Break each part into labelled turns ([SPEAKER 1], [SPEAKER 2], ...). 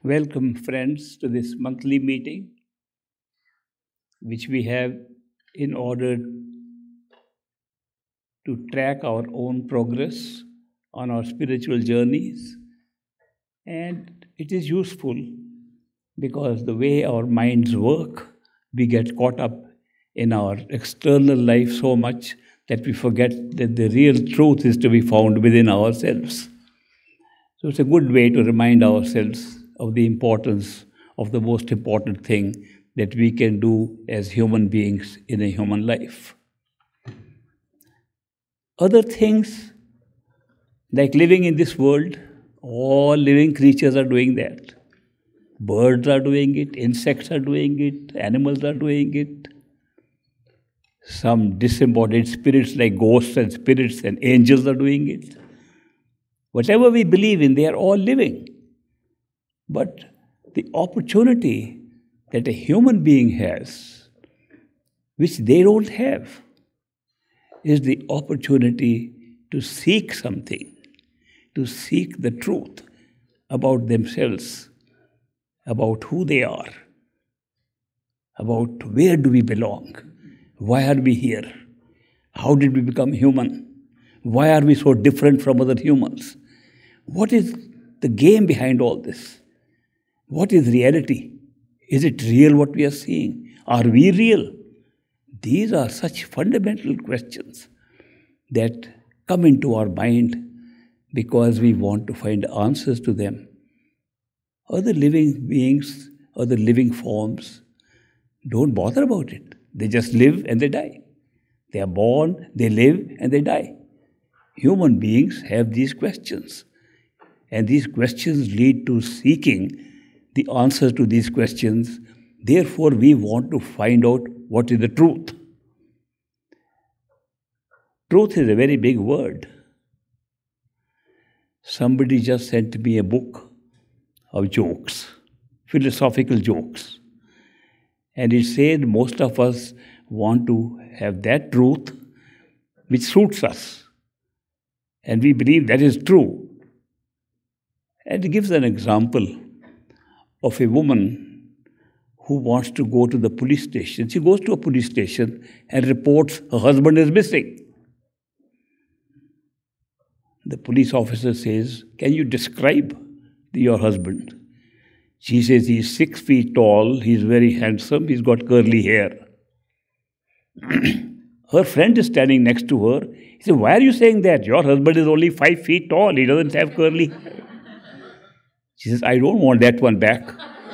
[SPEAKER 1] Welcome, friends, to this monthly meeting, which we have in order to track our own progress on our spiritual journeys. And it is useful because the way our minds work, we get caught up in our external life so much that we forget that the real truth is to be found within ourselves. So it's a good way to remind ourselves of the importance of the most important thing that we can do as human beings in a human life. Other things, like living in this world, all living creatures are doing that. Birds are doing it, insects are doing it, animals are doing it. Some disembodied spirits like ghosts and spirits and angels are doing it. Whatever we believe in, they are all living. But the opportunity that a human being has, which they don't have, is the opportunity to seek something, to seek the truth about themselves, about who they are, about where do we belong, why are we here, how did we become human, why are we so different from other humans, what is the game behind all this, what is reality, is it real what we are seeing, are we real? These are such fundamental questions that come into our mind because we want to find answers to them. Other living beings, other living forms don't bother about it. They just live and they die. They are born, they live and they die. Human beings have these questions. And these questions lead to seeking the answers to these questions. Therefore, we want to find out what is the truth. Truth is a very big word. Somebody just sent me a book of jokes, philosophical jokes. And it said most of us want to have that truth which suits us. And we believe that is true. And it gives an example of a woman who wants to go to the police station. She goes to a police station and reports her husband is missing. The police officer says, "Can you describe your husband?" She says, "He's 6 feet tall, he's very handsome, he's got curly hair." Her friend is standing next to her. He says, "Why are you saying that? Your husband is only 5 feet tall, he doesn't have curly hair." She says, "I don't want that one back."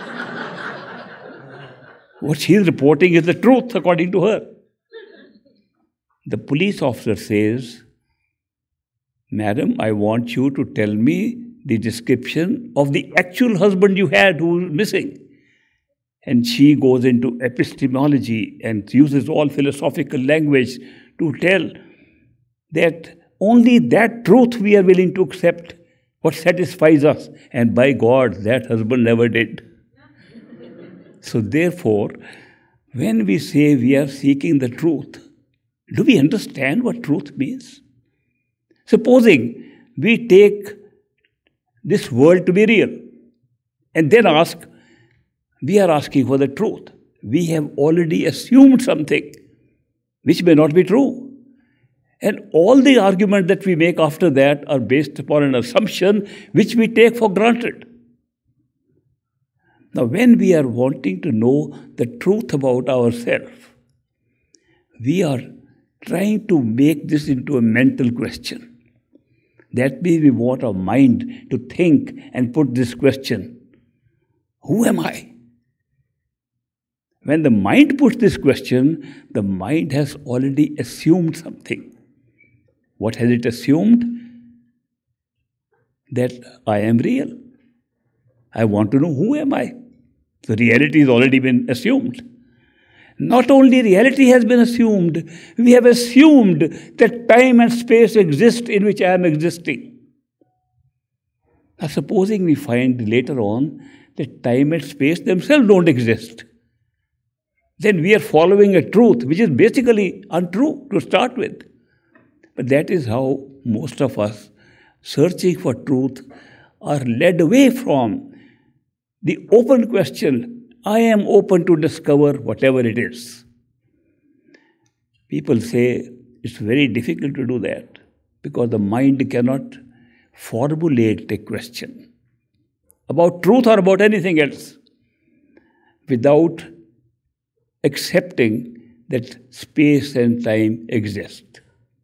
[SPEAKER 1] What she is reporting is the truth according to her. The police officer says, "Madam, I want you to tell me the description of the actual husband you had who is missing." And she goes into epistemology and uses all philosophical language to tell that only that truth we are willing to accept, what satisfies us. And by God, that husband never did. So therefore, when we say we are seeking the truth, do we understand what truth means? Supposing we take this world to be real and then ask, we are asking for the truth. We have already assumed something which may not be true. And all the arguments that we make after that are based upon an assumption which we take for granted. Now, when we are wanting to know the truth about ourselves, we are trying to make this into a mental question. That means we want our mind to think and put this question, who am I? When the mind puts this question, the mind has already assumed something. What has it assumed? That I am real. I want to know who am I. The reality has already been assumed. Not only reality has been assumed, we have assumed that time and space exist in which I am existing. Now, supposing we find later on that time and space themselves don't exist, then we are following a truth which is basically untrue to start with. But that is how most of us, searching for truth, are led away from The open question, I am open to discover whatever it is. People say it's very difficult to do that because the mind cannot formulate a question about truth or about anything else without accepting that space and time exist.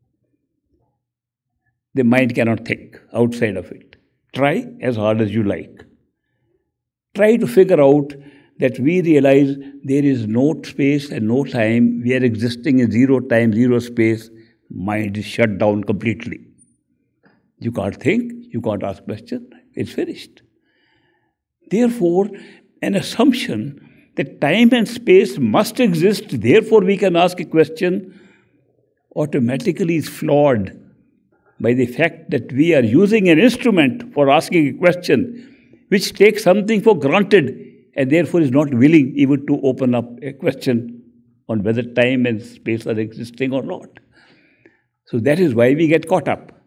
[SPEAKER 1] The mind cannot think outside of it. Try as hard as you like. Try to figure out that we realize there is no space and no time. We are existing in zero time, zero space. Mind is shut down completely. You can't think, you can't ask questions. It's finished. Therefore, an assumption that time and space must exist, therefore we can ask a question, automatically is flawed by the fact that we are using an instrument for asking a question which takes something for granted and therefore is not willing even to open up a question on whether time and space are existing or not. So that is why we get caught up.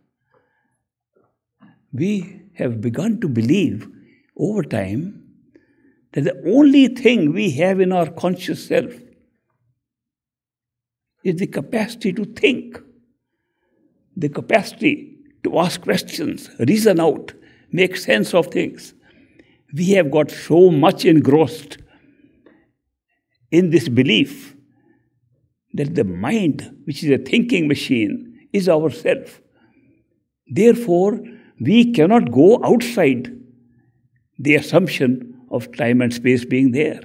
[SPEAKER 1] We have begun to believe over time that the only thing we have in our conscious self is the capacity to think, the capacity to ask questions, reason out, make sense of things. We have got so much engrossed in this belief that the mind, which is a thinking machine, is ourself. Therefore, we cannot go outside the assumption of time and space being there.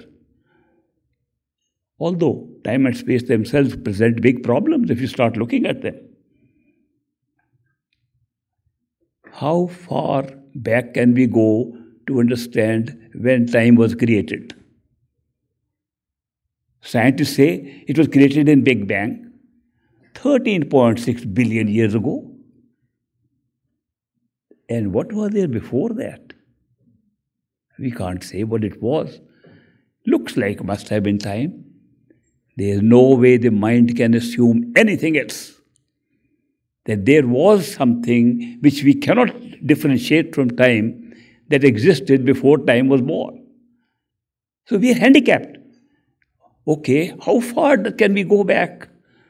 [SPEAKER 1] Although time and space themselves present big problems if you start looking at them. How far back can we go to understand when time was created? Scientists say it was created in Big Bang 13.6 billion years ago. And what was there before that? We can't say what it was. Looks like must have been time. There is no way the mind can assume anything else. That there was something which we cannot differentiate from time that existed before time was born. So we are handicapped. Okay, how far can we go back?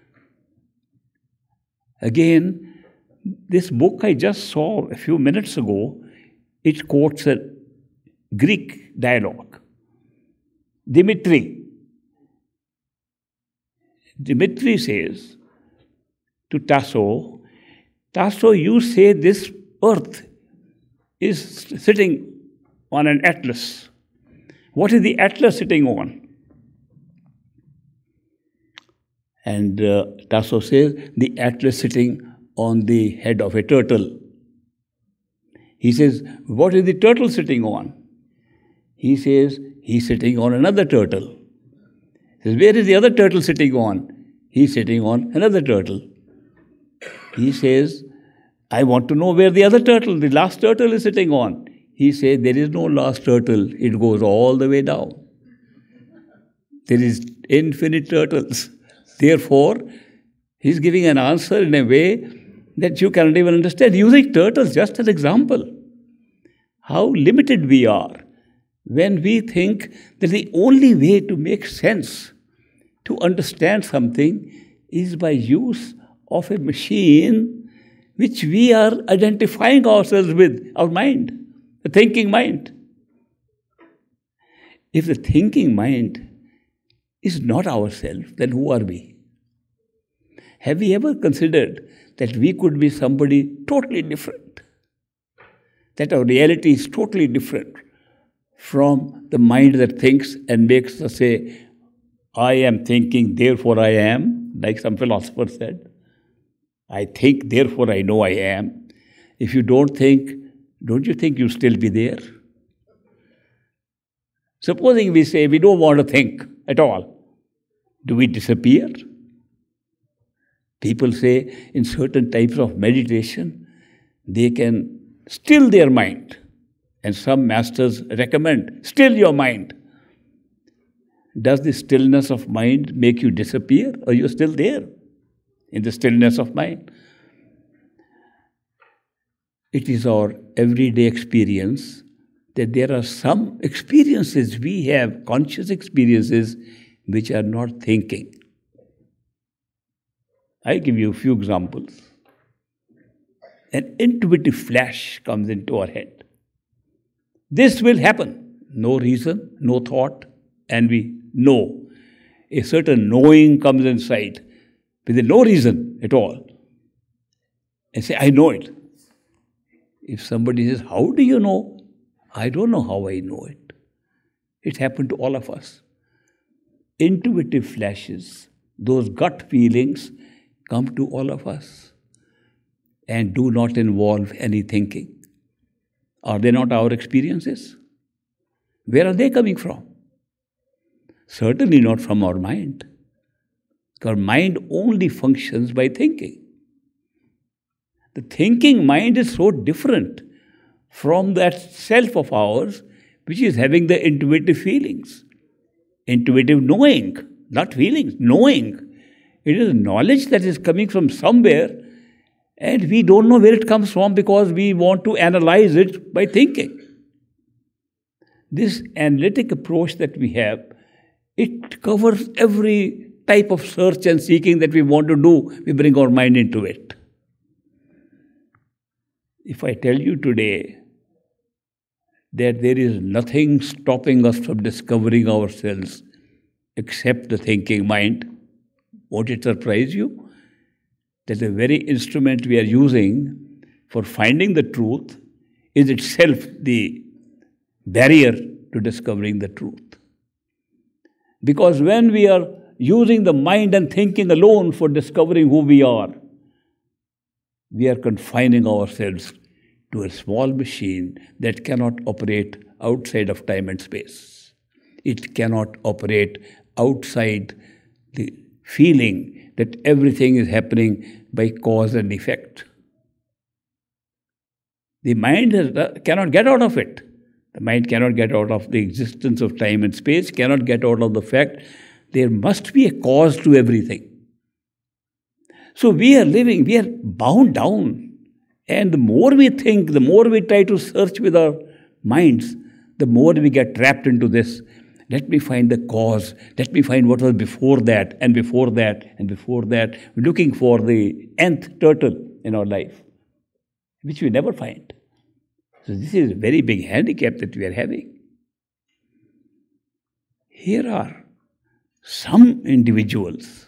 [SPEAKER 1] Again, this book I just saw a few minutes ago, it quotes a Greek dialogue. Dimitri says to Tasso, Tasso, you say this earth is sitting on an atlas. What is the atlas sitting on? And Tasso says, the atlas sitting on the head of a turtle. He says, what is the turtle sitting on? He says, he's sitting on another turtle. He says, where is the other turtle sitting on? He's sitting on another turtle. He says, I want to know where the other turtle, the last turtle is sitting on. He says, there is no last turtle. It goes all the way down. There is infinite turtles. Therefore, he's giving an answer in a way that you cannot even understand. Using turtles just as an example. How limited we are when we think that the only way to make sense, to understand something, is by use of a machine which we are identifying ourselves with, our mind, the thinking mind. If the thinking mind is not ourselves, then who are we? Have we ever considered that we could be somebody totally different? That our reality is totally different from the mind that thinks and makes us say, I am thinking, therefore I am, like some philosopher said. I think, therefore I know I am. If you don't think, don't you think you'll still be there? Supposing we say we don't want to think at all, do we disappear? People say in certain types of meditation, they can still their mind. And some masters recommend, still your mind. Does the stillness of mind make you disappear, or you're still there in the stillness of mind? It is our everyday experience that there are some experiences we have, conscious experiences, which are not thinking. I'll give you a few examples. An intuitive flash comes into our head. This will happen. No reason, no thought, and we know. A certain knowing comes inside with no reason at all. And say, I know it. If somebody says, how do you know? I don't know how I know it. It happened to all of us. Intuitive flashes, those gut feelings come to all of us and do not involve any thinking. Are they not our experiences? Where are they coming from? Certainly not from our mind. Because mind only functions by thinking. The thinking mind is so different from that self of ours which is having the intuitive feelings. Intuitive knowing, not feelings, knowing. It is knowledge that is coming from somewhere and we don't know where it comes from because we want to analyze it by thinking. This analytic approach that we have, it covers every type of search and seeking that we want to do. We bring our mind into it. If I tell you today that there is nothing stopping us from discovering ourselves except the thinking mind, won't it surprise you that the very instrument we are using for finding the truth is itself the barrier to discovering the truth? Because when we are using the mind and thinking alone for discovering who we are confining ourselves to a small machine that cannot operate outside of time and space. It cannot operate outside the feeling that everything is happening by cause and effect. The mind cannot get out of it. The mind cannot get out of the existence of time and space, cannot get out of the fact there must be a cause to everything. So we are bound down. And the more we think, the more we try to search with our minds, the more we get trapped into this. Let me find the cause. Let me find what was before that, and before that, and before that. We're looking for the nth turtle in our life, which we never find. So this is a very big handicap that we are having. Here are some individuals.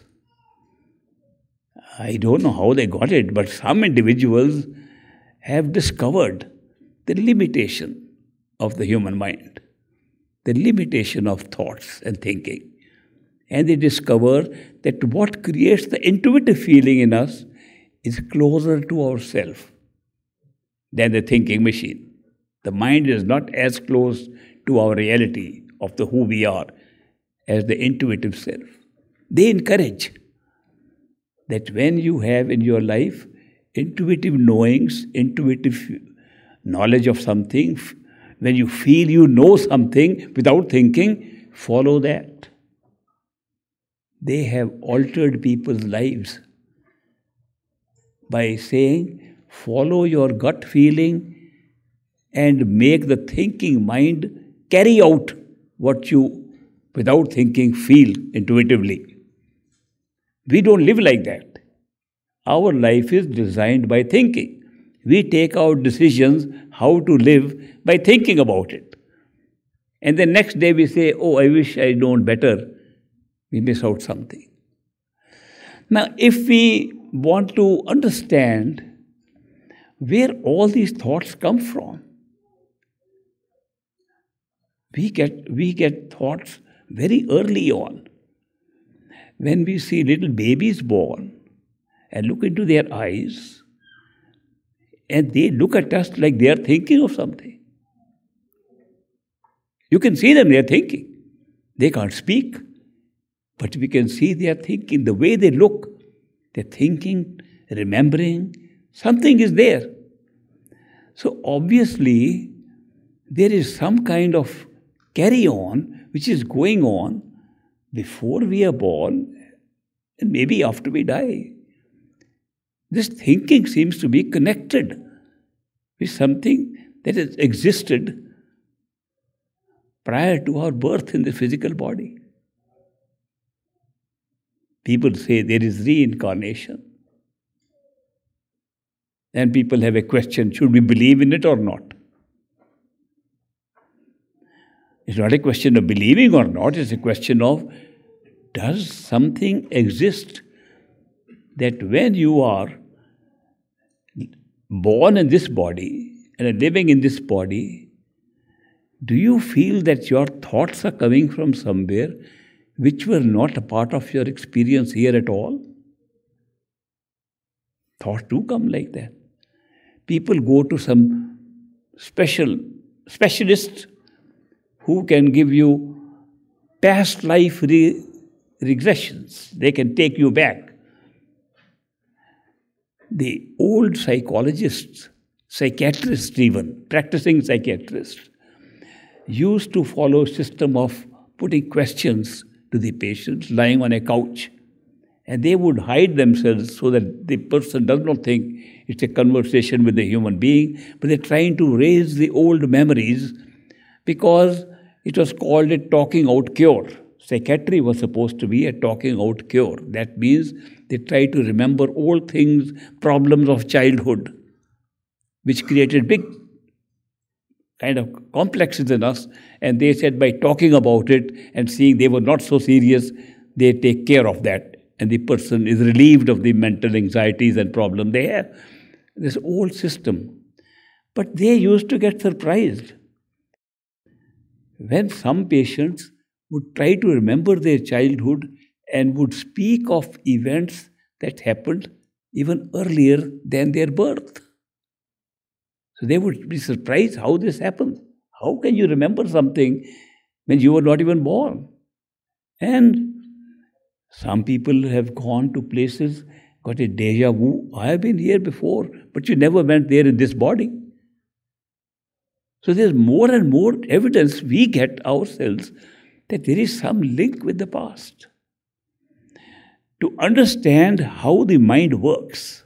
[SPEAKER 1] I don't know how they got it, but some individuals have discovered the limitation of the human mind, the limitation of thoughts and thinking. And they discover that what creates the intuitive feeling in us is closer to ourselves than the thinking machine. The mind is not as close to our reality of the who we are as the intuitive self. They encourage that when you have in your life intuitive knowings, intuitive knowledge of something, when you feel you know something without thinking, follow that. They have altered people's lives by saying, follow your gut feeling and make the thinking mind carry out what you, without thinking, feel intuitively. We don't live like that. Our life is designed by thinking. We take our decisions how to live by thinking about it. And the next day we say, oh, I wish I'd known better. We miss out something. Now, if we want to understand where all these thoughts come from, we get thoughts very early on. When we see little babies born and look into their eyes, and they look at us like they are thinking of something. You can see them, they are thinking. They can't speak, but we can see they are thinking. The way they look, they're thinking, remembering, something is there. So obviously, there is some kind of carry-on which is going on before we are born and maybe after we die. This thinking seems to be connected with something that has existed prior to our birth in the physical body. People say there is reincarnation. And people have a question, should we believe in it or not? It's not a question of believing or not, it's a question of, does something exist that when you are born in this body and are living in this body, do you feel that your thoughts are coming from somewhere which were not a part of your experience here at all? Thoughts do come like that. People go to some specialist who can give you past life regressions. They can take you back. The old psychologists, psychiatrists even, practicing psychiatrists, used to follow a system of putting questions to the patients lying on a couch. And they would hide themselves so that the person does not think it's a conversation with a human being, but they're trying to raise the old memories because it was called a talking out cure. Psychiatry was supposed to be a talking out cure. That means they try to remember old things, problems of childhood, which created big kind of complexes in us. And they said by talking about it and seeing they were not so serious, they take care of that. And the person is relieved of the mental anxieties and problems they have. This old system. But they used to get surprised when some patients would try to remember their childhood and would speak of events that happened even earlier than their birth. So they would be surprised how this happens. How can you remember something when you were not even born? And some people have gone to places, got a deja vu. I have been here before, but you never went there in this body. So there's more and more evidence we get ourselves that there is some link with the past. To understand how the mind works,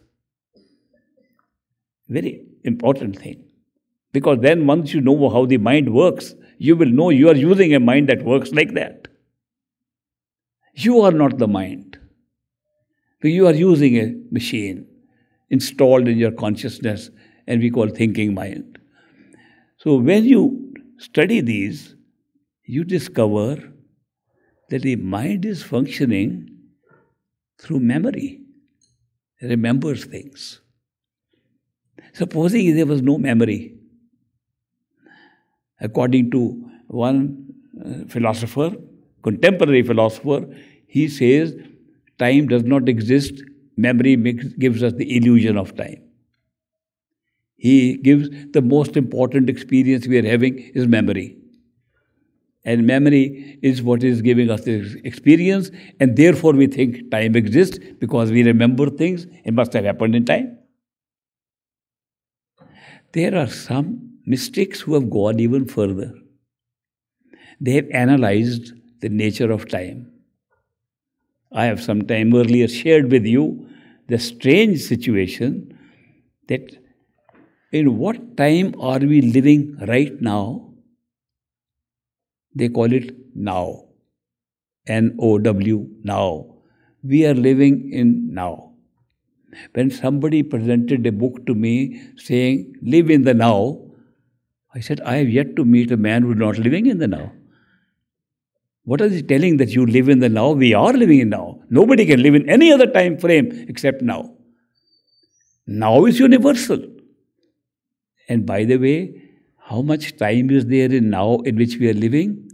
[SPEAKER 1] very important thing. Because then once you know how the mind works, you will know you are using a mind that works like that. You are not the mind. You are using a machine installed in your consciousness, and we call thinking mind. So when you study these, you discover that the mind is functioning through memory. It remembers things. Supposing there was no memory, according to one philosopher, contemporary philosopher, he says time does not exist, memory gives us the illusion of time. He gives the most important experience we are having is memory. And memory is what is giving us the experience, and therefore we think time exists because we remember things. It must have happened in time. There are some mystics who have gone even further. They have analyzed the nature of time. I have sometime earlier shared with you the strange situation that in what time are we living right now? They call it now. N-O-W, now. We are living in now. When somebody presented a book to me saying, live in the now, I said, I have yet to meet a man who is not living in the now. What is he telling that you live in the now? We are living in now. Nobody can live in any other time frame except now. Now is universal. And by the way, how much time is there in now in which we are living?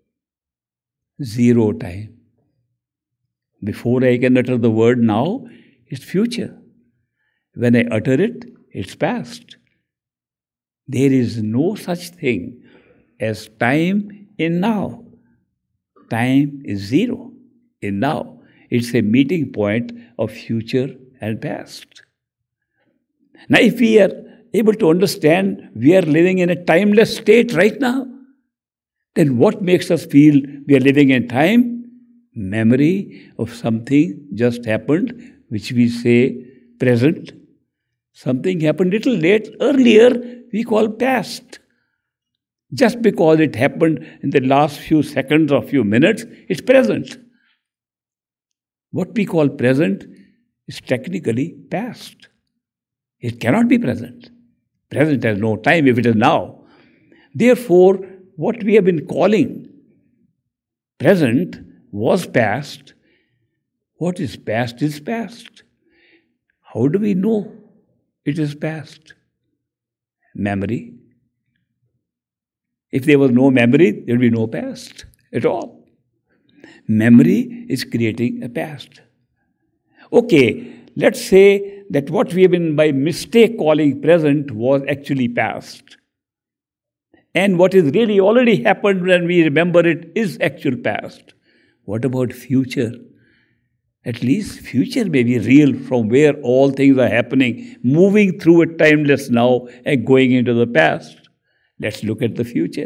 [SPEAKER 1] Zero time. Before I can utter the word now, it's future. When I utter it, it's past. There is no such thing as time in now. Time is zero in now. It's a meeting point of future and past. Now, if we are able to understand we are living in a timeless state right now, then what makes us feel we are living in time? Memory of something just happened, which we say present. Something happened little late, earlier, we call past. Just because it happened in the last few seconds or few minutes, it's present. What we call present is technically past. It cannot be present. Present has no time if it is now. Therefore, what we have been calling present was past. What is past is past. How do we know it is past? Memory. If there was no memory, there would be no past at all. Memory is creating a past. Okay, let's say that what we have been by mistake calling present was actually past. And what is really already happened when we remember it is actual past. What about future? At least future may be real from where all things are happening, moving through a timeless now and going into the past. Let's look at the future.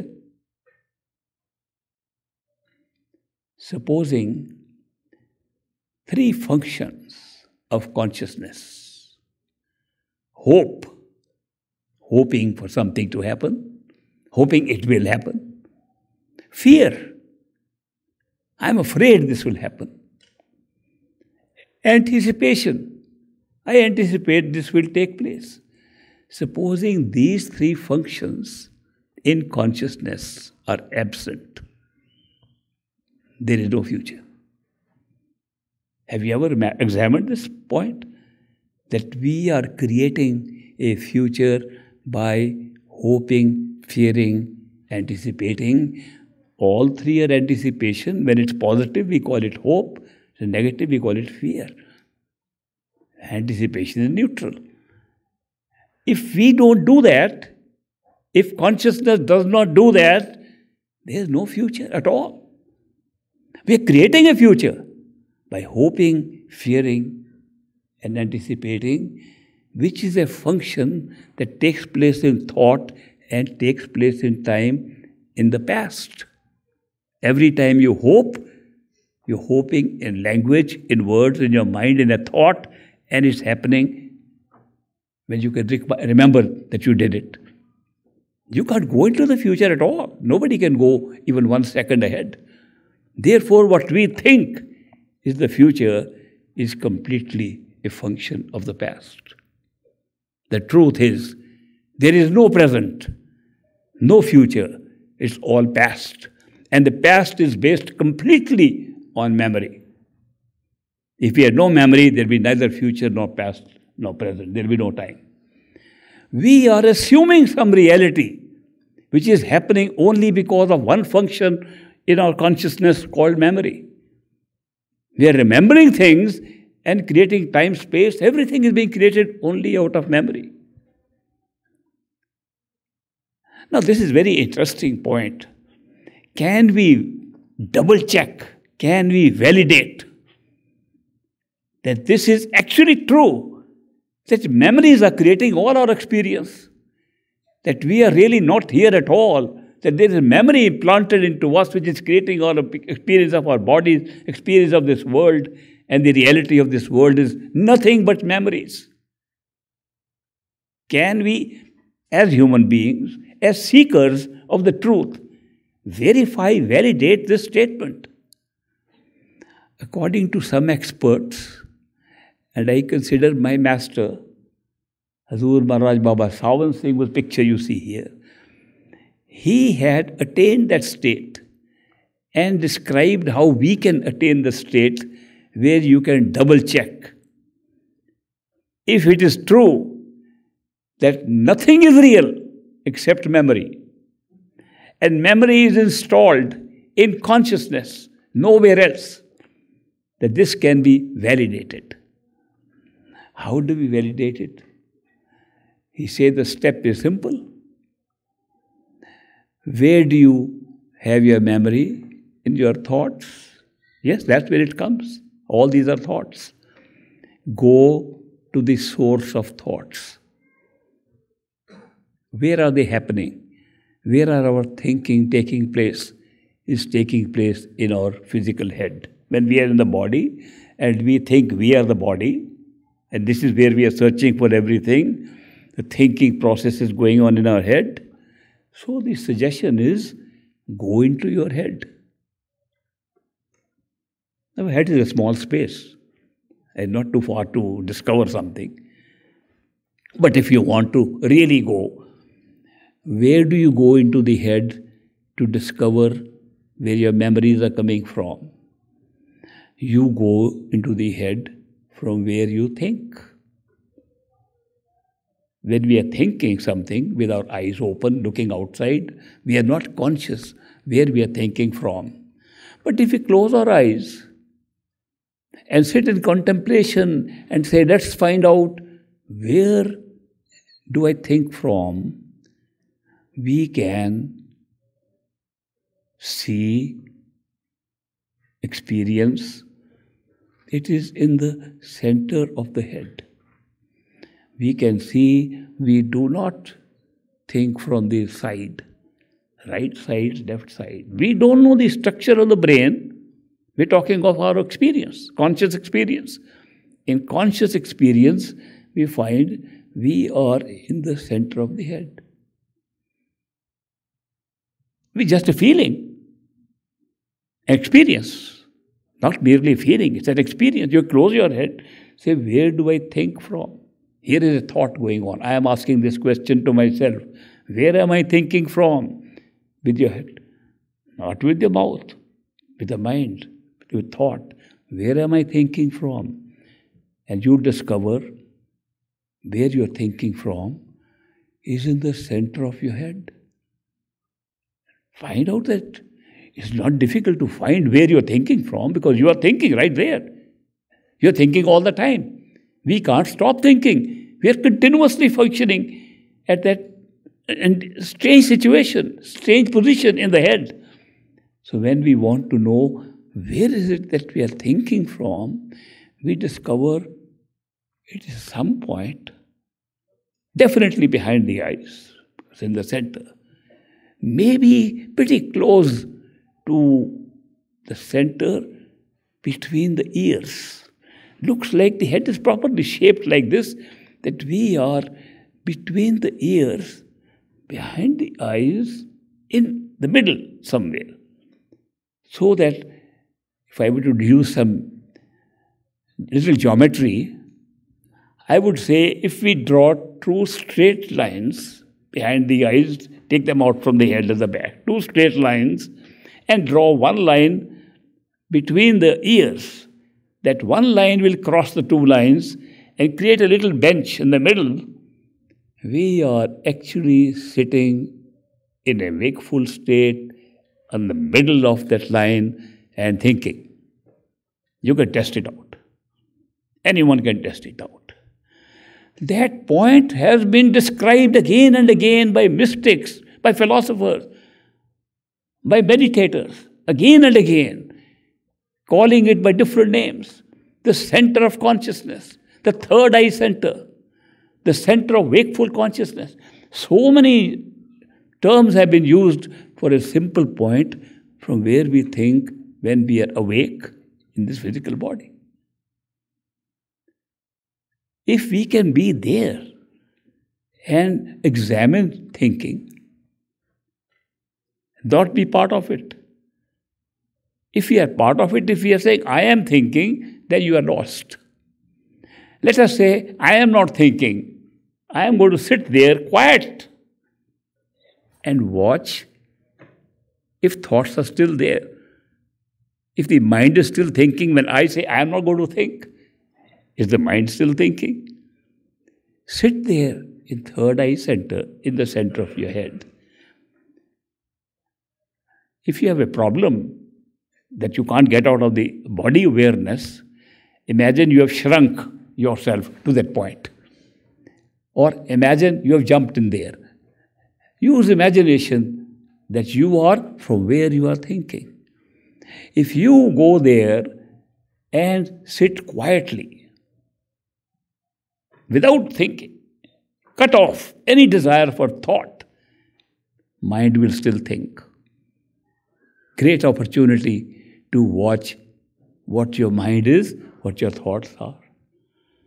[SPEAKER 1] Supposing three functions of consciousness. Hope, hoping for something to happen, hoping it will happen. Fear, I'm afraid this will happen. Anticipation, I anticipate this will take place. Supposing these three functions in consciousness are absent, there is no future. Have you ever examined this point? That we are creating a future by hoping, fearing, anticipating. All three are anticipation. When it's positive, we call it hope. When negative, we call it fear. Anticipation is neutral. If we don't do that, if consciousness does not do that, there is no future at all. We are creating a future by hoping, fearing, and anticipating, which is a function that takes place in thought and takes place in time in the past. Every time you hope, you're hoping in language, in words, in your mind, in a thought, and it's happening when you can remember that you did it. You can't go into the future at all. Nobody can go even 1 second ahead. Therefore, what we think is the future is completely a function of the past. The truth is, there is no present, no future. It's all past. And the past is based completely on memory. If we had no memory, there will be neither future nor past nor present. There will be no time. We are assuming some reality which is happening only because of one function in our consciousness called memory. We are remembering things and creating time, space. Everything is being created only out of memory. Now, this is a very interesting point. Can we double check? Can we validate that this is actually true? That memories are creating all our experience. That we are really not here at all. That there is a memory implanted into us which is creating our experience of our bodies, experience of this world, and the reality of this world is nothing but memories. Can we, as human beings, as seekers of the truth, verify, validate this statement? According to some experts, and I consider my master, Hazur Maharaj Baba Sawan Singh, whose picture you see here, he had attained that state and described how we can attain the state where you can double check. If it is true that nothing is real except memory, and memory is installed in consciousness, nowhere else, that this can be validated. How do we validate it? He said the step is simple. Where do you have your memory? In your thoughts? Yes, that's where it comes. All these are thoughts. Go to the source of thoughts. Where are they happening? Where are our thinking taking place? Is taking place in our physical head. When we are in the body and we think we are the body, and this is where we are searching for everything, the thinking process is going on in our head. So the suggestion is, go into your head. Now, head is a small space and not too far to discover something. But if you want to really go, where do you go into the head to discover where your memories are coming from? You go into the head from where you think. When we are thinking something with our eyes open, looking outside, we are not conscious where we are thinking from. But if we close our eyes and sit in contemplation and say, let's find out where do I think from, we can see, experience. It is in the center of the head. We can see we do not think from the side, right side, left side. We don't know the structure of the brain. We're talking of our experience, conscious experience. In conscious experience, we find we are in the center of the head. We're just a feeling, experience, not merely a feeling, it's an experience. You close your head, say, where do I think from? Here is a thought going on. I am asking this question to myself. Where am I thinking from? With your head. Not with your mouth, with the mind, with thought. Where am I thinking from? And you discover where you're thinking from is in the center of your head. Find out that it's not difficult to find where you're thinking from because you are thinking right there. You're thinking all the time. We can't stop thinking. We are continuously functioning at that strange situation, strange position in the head. So when we want to know where is it that we are thinking from, we discover it is some point, definitely behind the eyes, it's in the center. Maybe pretty close to the center between the ears. Looks like the head is properly shaped like this, that we are between the ears, behind the eyes, in the middle somewhere. So that if I were to use some little geometry, I would say if we draw two straight lines behind the eyes, take them out from the head at the back, two straight lines, and draw one line between the ears. That one line will cross the two lines and create a little bench in the middle. We are actually sitting in a wakeful state in the middle of that line and thinking. You can test it out. Anyone can test it out. That point has been described again and again by mystics, by philosophers, by meditators, again and again, calling it by different names. The center of consciousness, the third eye center, the center of wakeful consciousness. So many terms have been used for a simple point from where we think when we are awake in this physical body. If we can be there and examine thinking, not be part of it. If we are part of it, if we are saying, I am thinking, then you are lost. Let us say, I am not thinking. I am going to sit there quiet and watch if thoughts are still there. If the mind is still thinking when I say, I am not going to think, is the mind still thinking? Sit there in third eye center, in the center of your head. If you have a problem that you can't get out of the body awareness, imagine you have shrunk yourself to that point. Or imagine you have jumped in there. Use imagination that you are from where you are thinking. If you go there and sit quietly, without thinking, cut off any desire for thought, mind will still think. Great opportunity to watch what your mind is, what your thoughts are.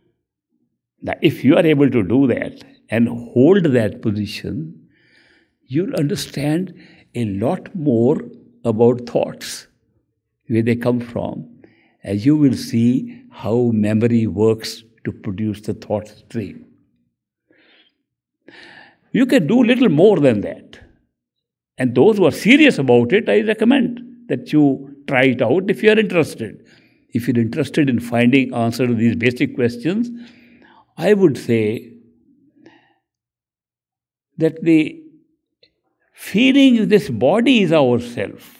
[SPEAKER 1] Now, if you are able to do that and hold that position, you'll understand a lot more about thoughts, where they come from, and you will see how memory works to produce the thought stream. You can do little more than that. And those who are serious about it, I recommend that you try it out if you are interested. If you're interested in finding answer to these basic questions, I would say that the feeling this body is ourself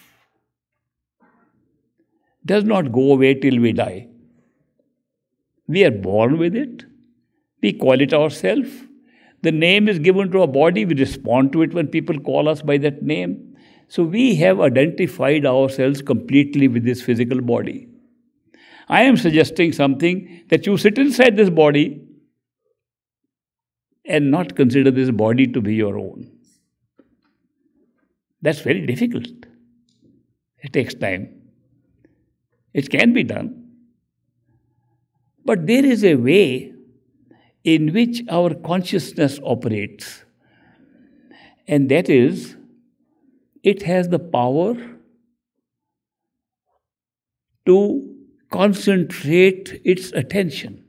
[SPEAKER 1] does not go away till we die. We are born with it. We call it ourself. The name is given to our body. We respond to it when people call us by that name. So we have identified ourselves completely with this physical body. I am suggesting something that you sit inside this body and not consider this body to be your own. That's very difficult. It takes time. It can be done. But there is a way in which our consciousness operates, and that is, it has the power to concentrate its attention.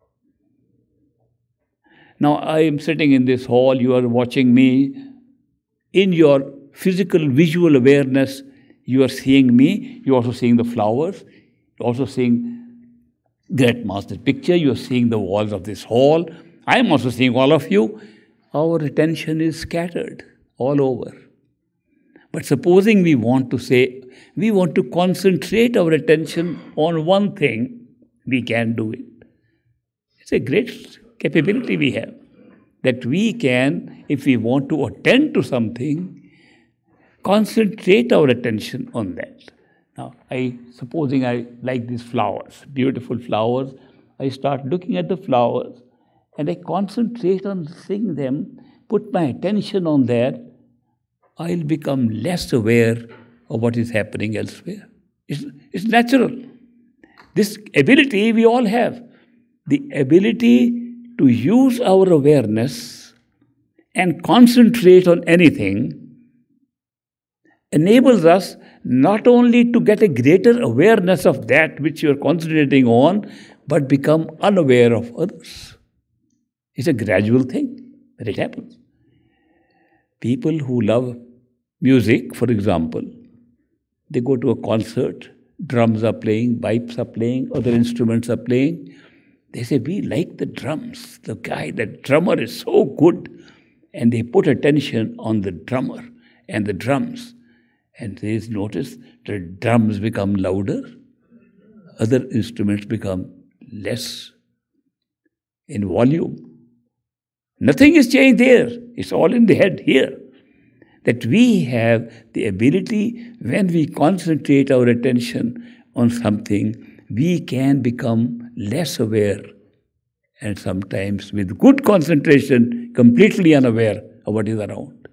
[SPEAKER 1] Now, I am sitting in this hall, you are watching me. In your physical visual awareness, you are seeing me, you are also seeing the flowers, you are also seeing Great Master's picture, you are seeing the walls of this hall. I am also seeing all of you. Our attention is scattered all over. But supposing we want to concentrate our attention on one thing, we can do it. It's a great capability we have, that we can, if we want to attend to something, concentrate our attention on that. Now, supposing I like these flowers, beautiful flowers, I start looking at the flowers and I concentrate on seeing them, put my attention on that, I'll become less aware of what is happening elsewhere. It's natural. This ability we all have. The ability to use our awareness and concentrate on anything enables us not only to get a greater awareness of that which you are concentrating on, but become unaware of others. It's a gradual thing, but it happens. People who love music, for example, they go to a concert, drums are playing, pipes are playing, other instruments are playing. They say, we like the drums. The drummer is so good. And they put attention on the drummer and the drums. And they notice the drums become louder, other instruments become less in volume. Nothing is changed there. It's all in the head here. That we have the ability, when we concentrate our attention on something, we can become less aware, and sometimes with good concentration, completely unaware of what is around.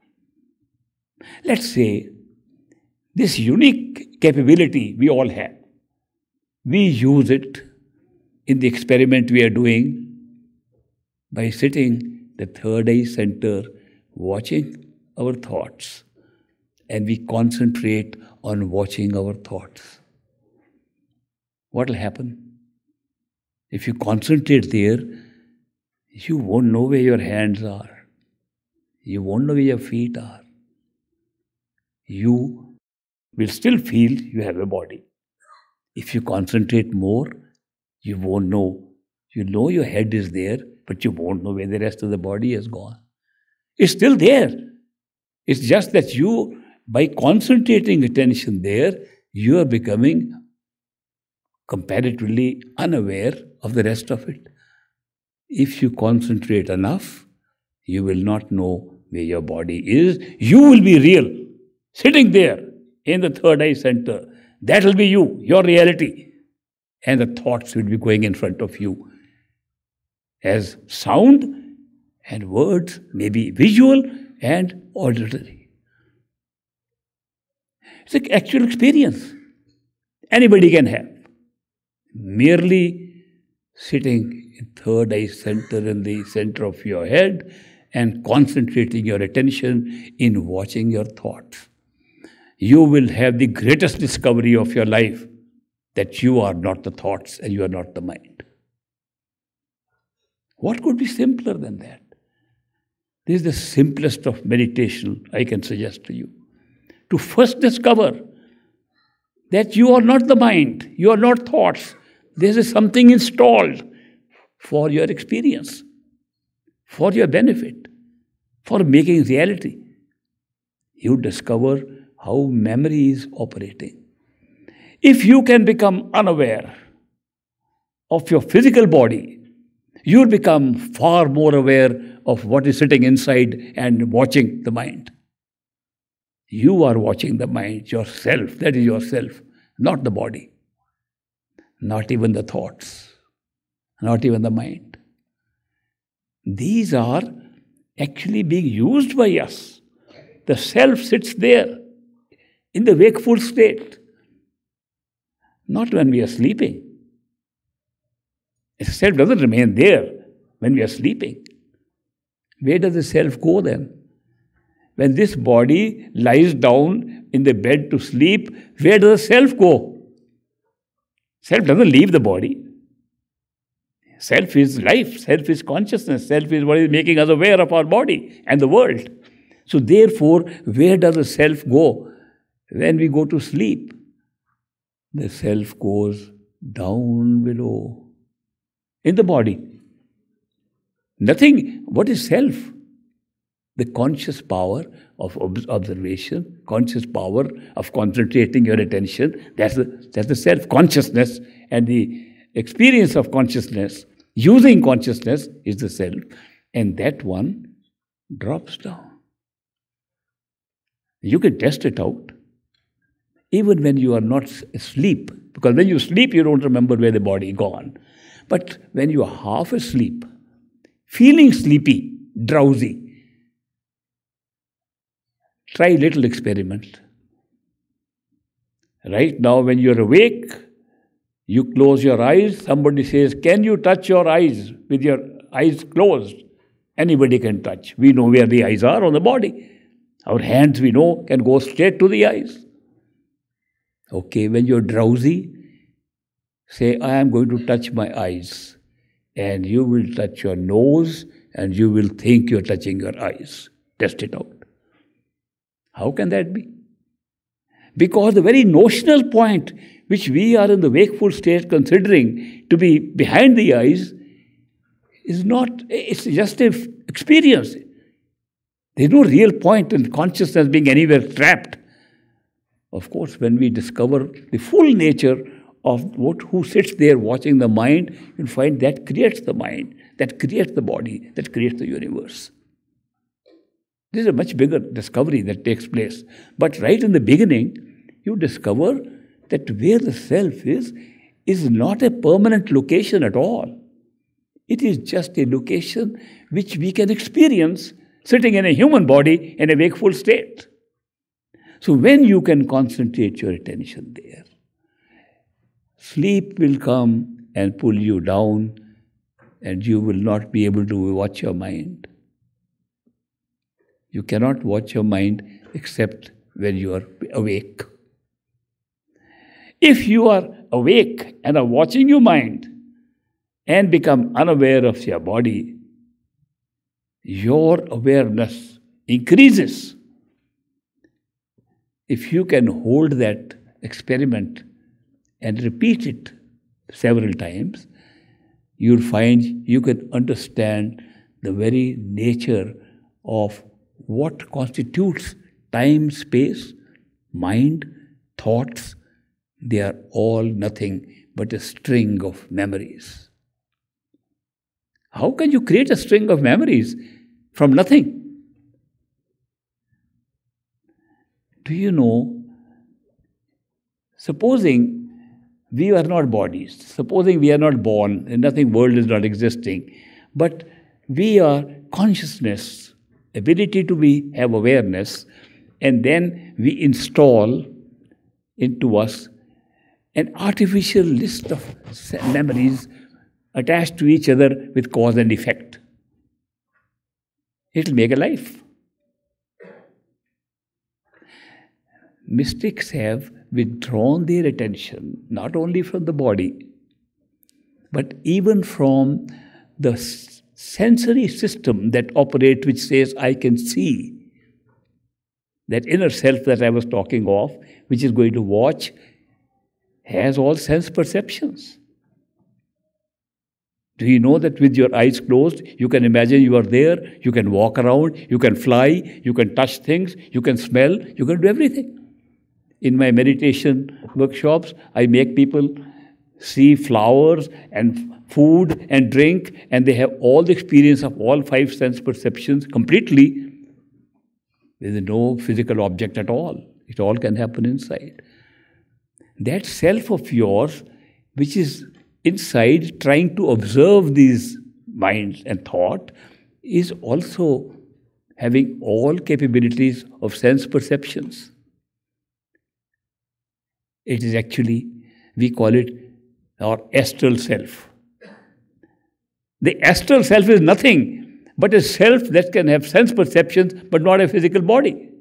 [SPEAKER 1] Let's say this unique capability we all have, we use it in the experiment we are doing by sitting the third eye center, watching our thoughts, and we concentrate on watching our thoughts. What will happen? If you concentrate there, you won't know where your hands are. You won't know where your feet are. You will still feel you have a body. If you concentrate more, you won't know. You know your head is there, but you won't know where the rest of the body has gone. It's still there. It's just that you, by concentrating attention there, you are becoming comparatively unaware of the rest of it. If you concentrate enough, you will not know where your body is. You will be real, sitting there in the third eye center. That will be you, your reality. And the thoughts will be going in front of you as sound and words, maybe visual and auditory. It's an actual experience anybody can have. Merely sitting in third eye center, in the center of your head, and concentrating your attention in watching your thoughts, you will have the greatest discovery of your life, that you are not the thoughts and you are not the mind. What could be simpler than that? This is the simplest of meditation I can suggest to you. To first discover that you are not the mind, you are not thoughts. There is something installed for your experience, for your benefit, for making reality. You discover how memory is operating. If you can become unaware of your physical body, you'll become far more aware of what is sitting inside and watching the mind. You are watching the mind, yourself, that is yourself, not the body, not even the thoughts, not even the mind. These are actually being used by us. The self sits there in the wakeful state, not when we are sleeping. The self doesn't remain there when we are sleeping. Where does the self go then? When this body lies down in the bed to sleep, where does the self go? Self doesn't leave the body. Self is life, self is consciousness, self is what is making us aware of our body and the world. So therefore, where does the self go? When we go to sleep, the self goes down below in the body. Nothing. What is self? The conscious power of observation, conscious power of concentrating your attention. That's the self-consciousness, and the experience of consciousness, using consciousness, is the self. And that one drops down. You can test it out, even when you are not asleep. Because when you sleep, you don't remember where the body is gone. But when you are half asleep, feeling sleepy, drowsy, try a little experiment. Right now, when you're awake, you close your eyes. Somebody says, can you touch your eyes with your eyes closed? Anybody can touch. We know where the eyes are on the body. Our hands, we know, can go straight to the eyes. Okay, when you're drowsy, say, I am going to touch my eyes. And you will touch your nose and you will think you're touching your eyes. Test it out. How can that be? Because the very notional point which we are in the wakeful state considering to be behind the eyes is not, it's just an experience. There's no real point in consciousness being anywhere trapped. Of course, when we discover the full nature of who sits there watching the mind, you'll find that creates the mind, that creates the body, that creates the universe. This is a much bigger discovery that takes place. But right in the beginning, you discover that where the self is not a permanent location at all. It is just a location which we can experience sitting in a human body in a wakeful state. So when you can concentrate your attention there, sleep will come and pull you down, and you will not be able to watch your mind. You cannot watch your mind except when you are awake. If you are awake and are watching your mind and become unaware of your body, your awareness increases. If you can hold that experiment and repeat it several times, you'll find you can understand the very nature of what constitutes time, space, mind, thoughts. They are all nothing but a string of memories. How can you create a string of memories from nothing? Do you know, supposing we are not bodies, supposing we are not born and nothing, world is not existing, but we are consciousness, ability to have awareness, and then we install into us an artificial list of memories attached to each other with cause and effect. It will make a life. Mystics have withdrawn their attention not only from the body, but even from the sensory system that operates, which says, I can see. That inner self that I was talking of, which is going to watch, has all sense perceptions. Do you know that with your eyes closed, you can imagine you are there, you can walk around, you can fly, you can touch things, you can smell, you can do everything. In my meditation workshops, I make people see flowers and food and drink, and they have all the experience of all 5 sense perceptions completely. There is no physical object at all. It all can happen inside. That self of yours, which is inside trying to observe these minds and thought, is also having all capabilities of sense perceptions. It is actually, we call it our astral self. The astral self is nothing but a self that can have sense perceptions but not a physical body.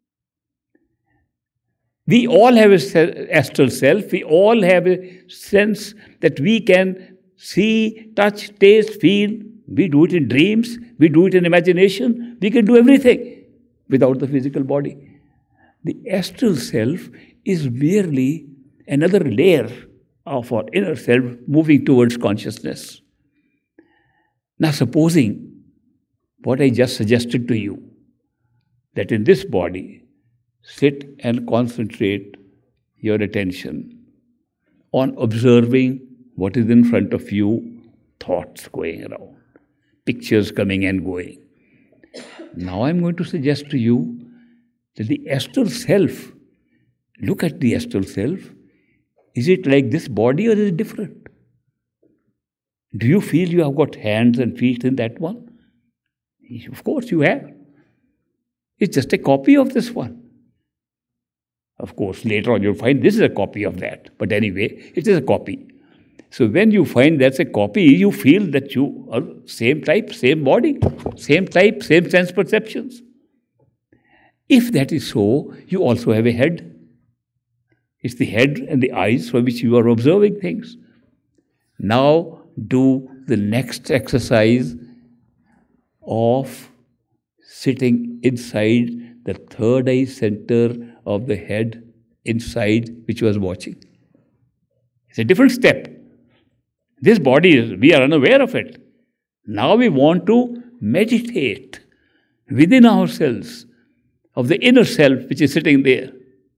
[SPEAKER 1] We all have an astral self. We all have a sense that we can see, touch, taste, feel. We do it in dreams. We do it in imagination. We can do everything without the physical body. The astral self is merely another layer of our inner self moving towards consciousness. Now, supposing what I just suggested to you, that in this body, sit and concentrate your attention on observing what is in front of you, thoughts going around, pictures coming and going. Now I'm going to suggest to you that the astral self, look at the astral self. Is it like this body or is it different? Do you feel you have got hands and feet in that one? Of course you have. It's just a copy of this one. Of course, later on you'll find this is a copy of that. But anyway, it is a copy. So when you find that's a copy, you feel that you are same type, same body, same type, same sense perceptions. If that is so, you also have a head. It's the head and the eyes for which you are observing things. Now do the next exercise of sitting inside the third eye center of the head inside which was watching. It's a different step. This body, we are unaware of it. Now we want to meditate within ourselves of the inner self which is sitting there.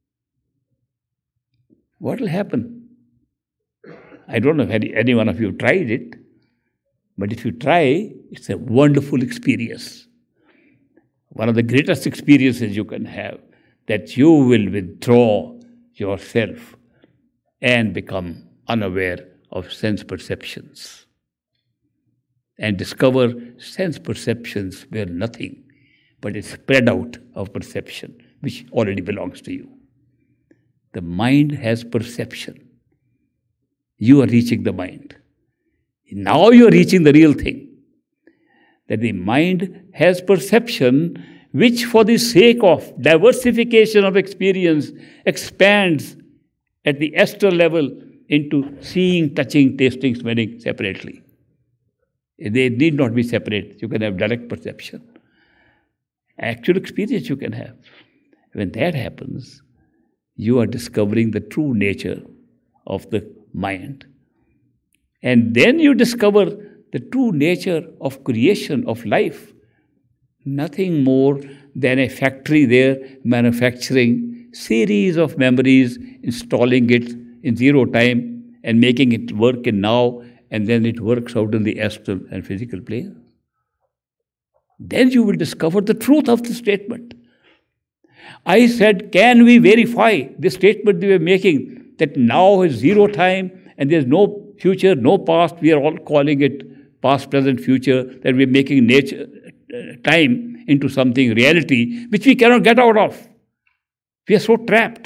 [SPEAKER 1] What will happen? I don't know if any one of you tried it, but if you try, it's a wonderful experience. One of the greatest experiences you can have, that you will withdraw yourself and become unaware of sense perceptions and discover sense perceptions were nothing but a spread out of perception which already belongs to you. The mind has perception. You are reaching the mind. Now you are reaching the real thing. That the mind has perception which for the sake of diversification of experience expands at the astral level into seeing, touching, tasting, smelling separately. They need not be separate. You can have direct perception. Actual experience you can have. When that happens, you are discovering the true nature of the mind. And then you discover the true nature of creation, of life. Nothing more than a factory there manufacturing series of memories, installing it in zero time and making it work in now, and then it works out in the astral and physical plane. Then you will discover the truth of the statement. I said, can we verify the statement they were making that now is zero time and there's no future, no past? We are all calling it past, present, future, that we're making nature, time into something, reality, which we cannot get out of. We are so trapped.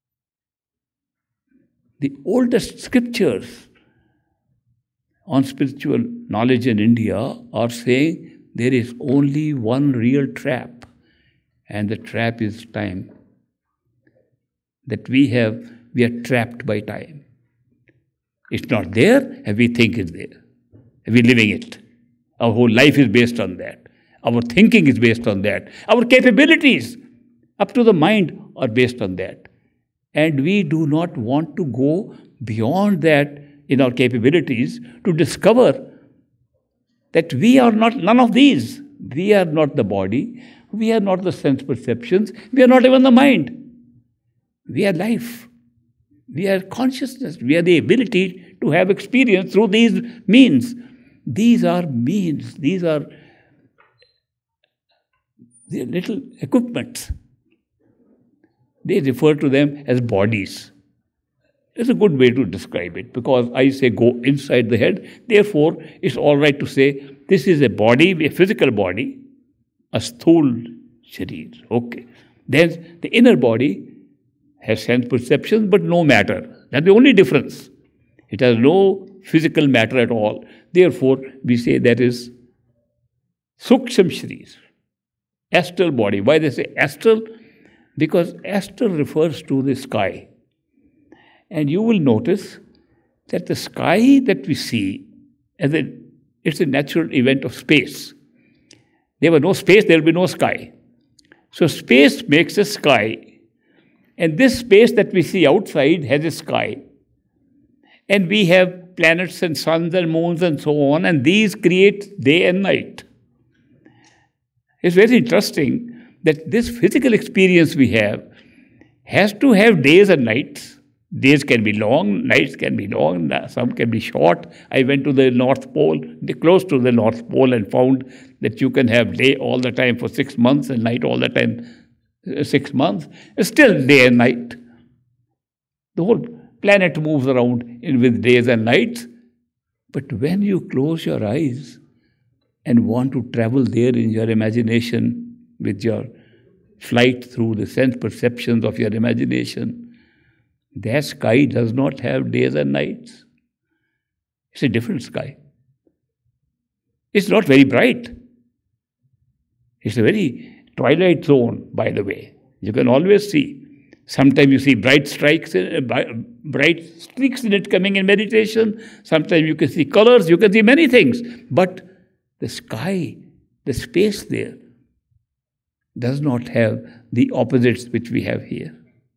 [SPEAKER 1] The oldest scriptures on spiritual knowledge in India are saying there is only one real trap, and the trap is time. That we are trapped by time. It's not there, and we think it's there. We're living it. Our whole life is based on that. Our thinking is based on that. Our capabilities up to the mind are based on that. And we do not want to go beyond that in our capabilities to discover that we are not none of these. We are not the body. We are not the sense perceptions. We are not even the mind. We are life. We are consciousness. We are the ability to have experience through these means. These are means. These are the little equipments. They refer to them as bodies. It's a good way to describe it, because I say go inside the head. Therefore, it's all right to say this is a body, a physical body, a sthul sharir. Okay. Then the inner body has sense perceptions but no matter. That's the only difference. It has no physical matter at all. Therefore, we say that is suksham sharir, astral body. Why they say astral? Because astral refers to the sky. And you will notice that the sky that we see, it's a natural event of space. There were no space, there will be no sky. So space makes a sky. And this space that we see outside has a sky. And we have planets and suns and moons and so on, and these create day and night. It's very interesting that this physical experience we have has to have days and nights. Days can be long, nights can be long, some can be short. I went to the North Pole, close to the North Pole, and found that you can have day all the time for 6 months and night all the time 6 months. It's still day and night. The whole planet moves around with days and nights. But when you close your eyes and want to travel there in your imagination with your flight through the sense perceptions of your imagination, that sky does not have days and nights. It's a different sky. It's not very bright. It's a very twilight zone, by the way. You can always see. Sometimes you see bright streaks in it coming in meditation. Sometimes you can see colors. You can see many things. But the sky, the space there, does not have the opposites which we have here.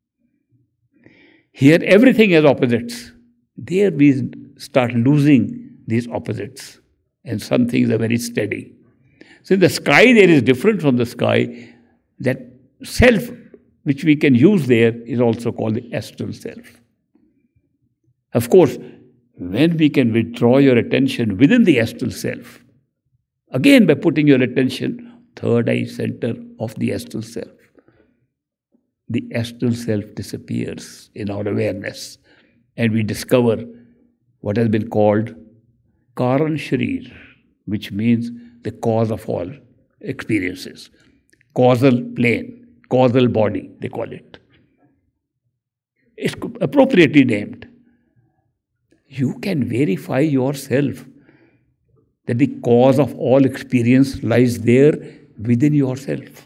[SPEAKER 1] Here everything has opposites. There we start losing these opposites. And some things are very steady. So in the sky there is different from the sky. That self which we can use there is also called the astral self. Of course, when we can withdraw your attention within the astral self, again by putting your attention third eye center of the astral self, the astral self disappears in our awareness, and we discover what has been called Karan Sharir, which means the cause of all experiences. Causal plane, causal body, they call it. It's appropriately named. You can verify yourself that the cause of all experience lies there within yourself.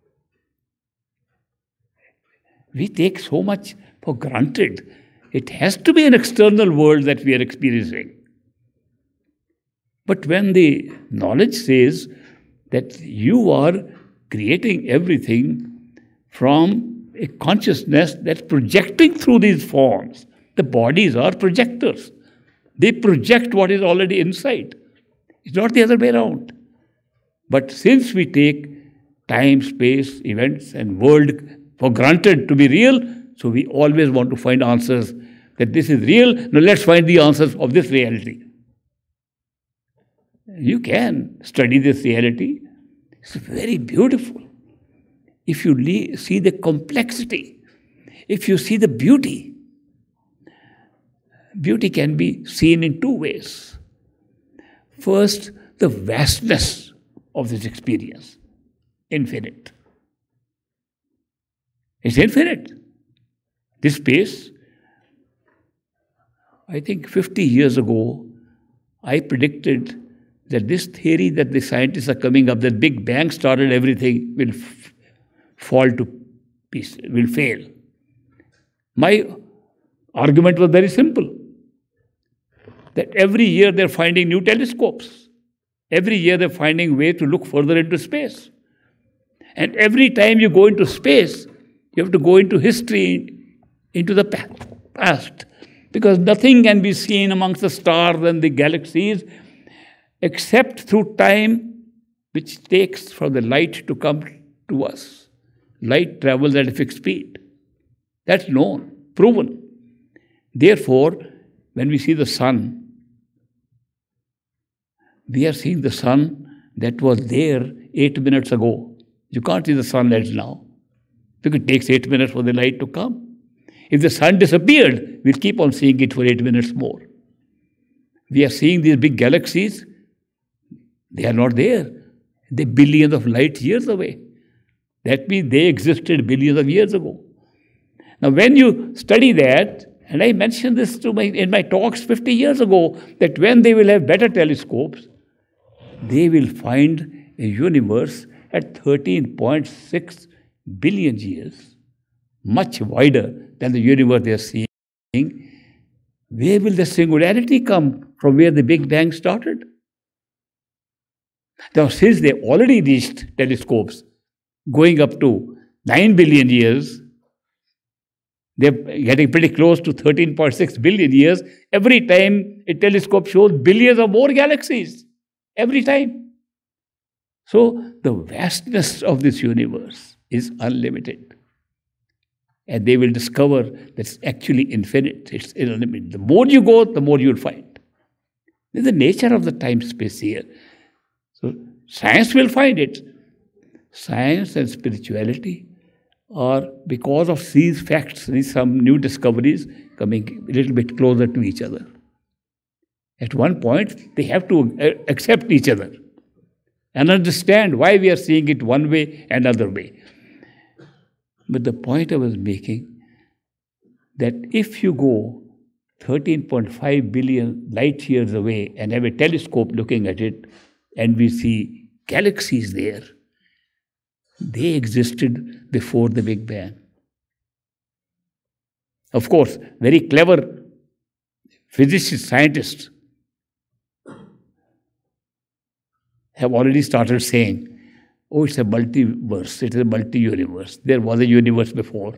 [SPEAKER 1] We take so much for granted. It has to be an external world that we are experiencing. But when the knowledge says that you are creating everything from a consciousness that's projecting through these forms, the bodies are projectors. They project what is already inside. It's not the other way around. But since we take time, space, events, and world for granted to be real, so we always want to find answers that this is real. Now let's find the answers of this reality. You can study this reality. It's very beautiful. If you see the complexity, if you see the beauty, beauty can be seen in two ways. First, the vastness of this experience, infinite. It's infinite. This space, I think 50 years ago, I predicted that this theory that the scientists are coming up, that Big Bang started everything, will fall to pieces, will fail. My argument was very simple. That every year they're finding new telescopes. Every year they're finding ways to look further into space. And every time you go into space, you have to go into history, into the past. Because nothing can be seen amongst the stars and the galaxies except through time, which takes for the light to come to us. Light travels at a fixed speed. That's known, proven. Therefore, when we see the sun, we are seeing the sun that was there 8 minutes ago. You can't see the sunlight now, because it takes 8 minutes for the light to come. If the sun disappeared, we'll keep on seeing it for 8 minutes more. We are seeing these big galaxies. They are not there. They're billions of light years away. That means they existed billions of years ago. Now, when you study that, and I mentioned this in my talks 50 years ago, that when they will have better telescopes, they will find a universe at 13.6 billion years, much wider than the universe they are seeing. Where will the singularity come from where the Big Bang started? Now, since they already reached telescopes going up to 9 billion years, they're getting pretty close to 13.6 billion years. Every time a telescope shows billions of more galaxies. Every time. So the vastness of this universe is unlimited. And they will discover that it's actually infinite. It's unlimited. The more you go, the more you'll find. This is the nature of the time-space here. So science will find it. Science and spirituality are, because of these facts, some new discoveries coming a little bit closer to each other. At one point, they have to accept each other and understand why we are seeing it one way and another way. But the point I was making, that if you go 13.5 billion light years away and have a telescope looking at it, and we see galaxies there, they existed before the Big Bang. Of course, very clever physicists, scientists have already started saying, oh, it's a multiverse, it is a multi-universe. There was a universe before.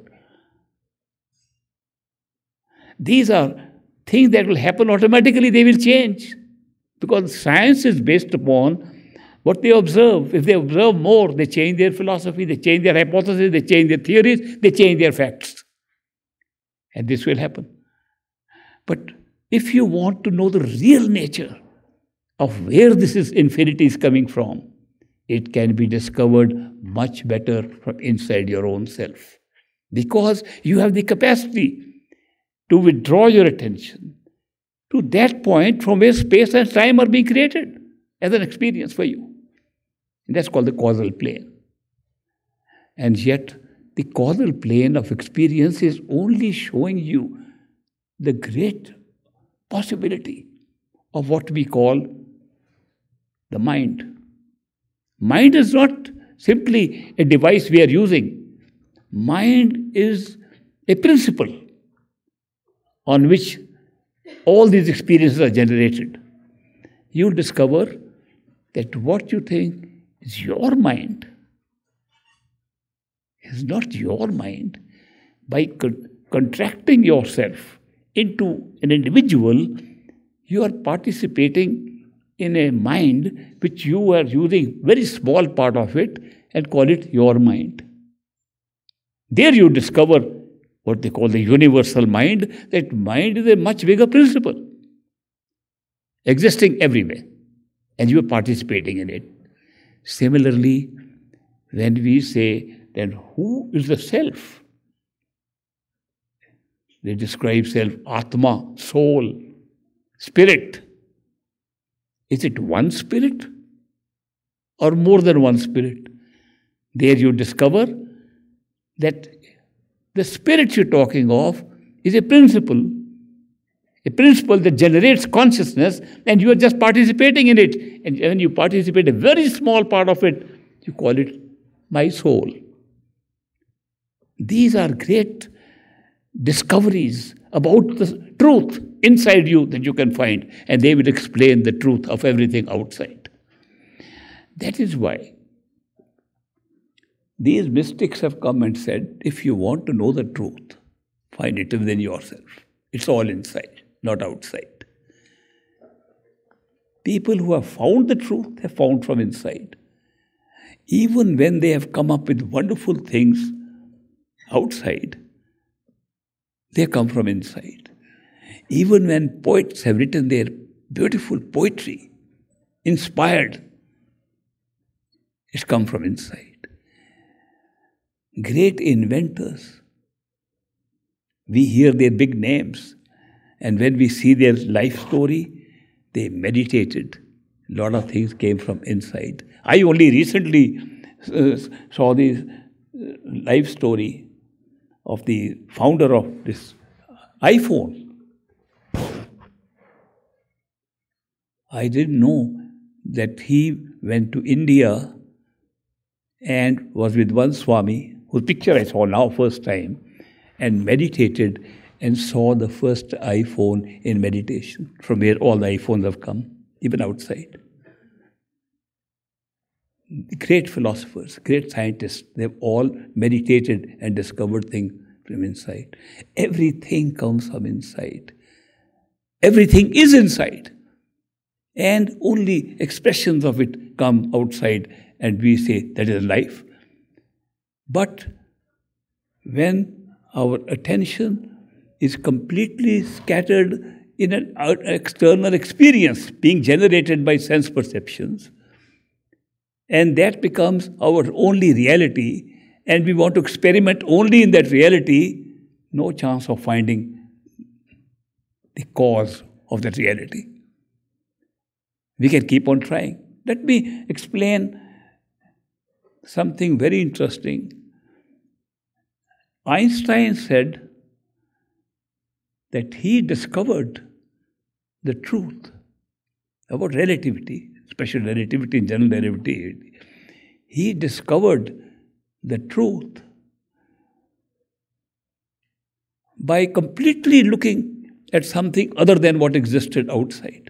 [SPEAKER 1] These are things that will happen automatically, they will change. Because science is based upon what they observe. If they observe more, they change their philosophy, they change their hypotheses, they change their theories, they change their facts. And this will happen. But if you want to know the real nature of where this infinity is coming from, it can be discovered much better from inside your own self. Because you have the capacity to withdraw your attention to that point from where space and time are being created as an experience for you. And that's called the causal plane. And yet, the causal plane of experience is only showing you the great possibility of what we call the mind. Mind is not simply a device we are using. Mind is a principle on which all these experiences are generated. You'll discover that what you think is your mind is not your mind. By contracting yourself into an individual, you are participating in a mind which you are using very small part of it and call it your mind. There you discover what they call the universal mind, that mind is a much bigger principle, existing everywhere, and you are participating in it. Similarly, when we say, then who is the self? They describe self, Atma, soul, spirit. Is it one spirit or more than one spirit? There you discover that the spirit you're talking of is a principle, a principle that generates consciousness, and you are just participating in it. And when you participate a very small part of it, you call it my soul. These are great discoveries about the truth inside you that you can find, and they will explain the truth of everything outside. That is why these mystics have come and said, if you want to know the truth, find it within yourself. It's all inside, not outside. People who have found the truth have found from inside. Even when they have come up with wonderful things outside, they come from inside. Even when poets have written their beautiful poetry, inspired, it's come from inside. Great inventors, we hear their big names, and when we see their life story, they meditated. A lot of things came from inside. I only recently saw the life story of the founder of this iPhone. I didn't know that he went to India and was with one Swami, whose picture I saw now first time, and meditated and saw the first iPhone in meditation, from where all the iPhones have come, even outside. Great philosophers, great scientists, they've all meditated and discovered things from inside. Everything comes from inside. Everything is inside. And only expressions of it come outside, and we say that is life. But when our attention is completely scattered in an external experience being generated by sense perceptions, and that becomes our only reality, and we want to experiment only in that reality, no chance of finding the cause of that reality. We can keep on trying. Let me explain something very interesting. Einstein said that he discovered the truth about relativity, special relativity and general relativity. He discovered the truth by completely looking at something other than what existed outside.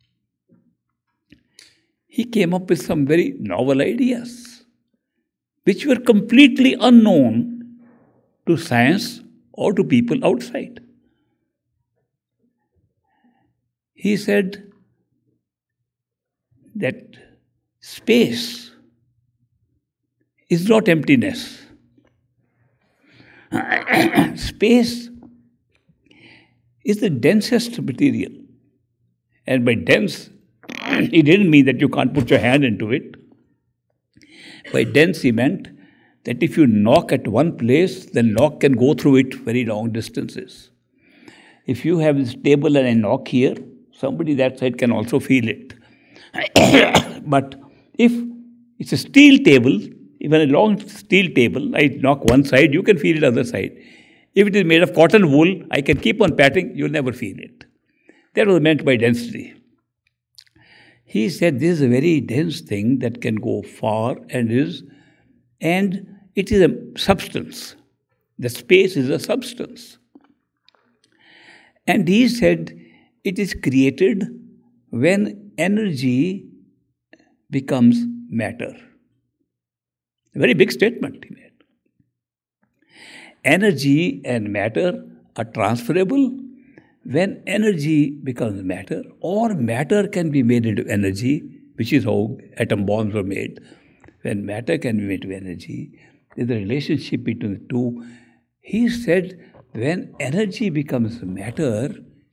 [SPEAKER 1] He came up with some very novel ideas, which were completely unknown to science or to people outside. He said that space is not emptiness. Space is the densest material. And by dense, he didn't mean that you can't put your hand into it. By dense, he meant that if you knock at one place, the knock can go through it very long distances. If you have this table and I knock here, somebody that side can also feel it. But if it's a steel table, even a long steel table, I knock one side, you can feel it other side. If it is made of cotton wool, I can keep on patting, you'll never feel it. That was meant by density. He said this is a very dense thing that can go far and it is a substance. The space is a substance. And he said it is created when energy becomes matter. A very big statement he made. Energy and matter are transferable when energy becomes matter, or matter can be made into energy, which is how atom bombs were made. When matter can be made into energy, there's a relationship between the two. He said when energy becomes matter,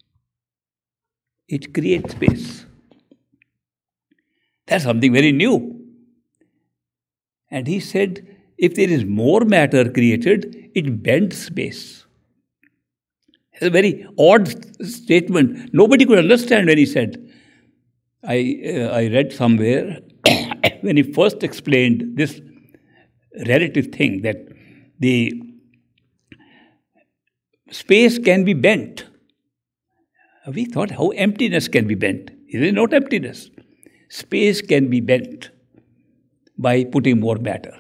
[SPEAKER 1] it creates space. That's something very new. And he said, if there is more matter created, it bends space. It's a very odd statement. Nobody could understand when he said. I read somewhere when he first explained this relative thing, that the space can be bent. We thought how emptiness can be bent. It is not emptiness. Space can be bent by putting more matter.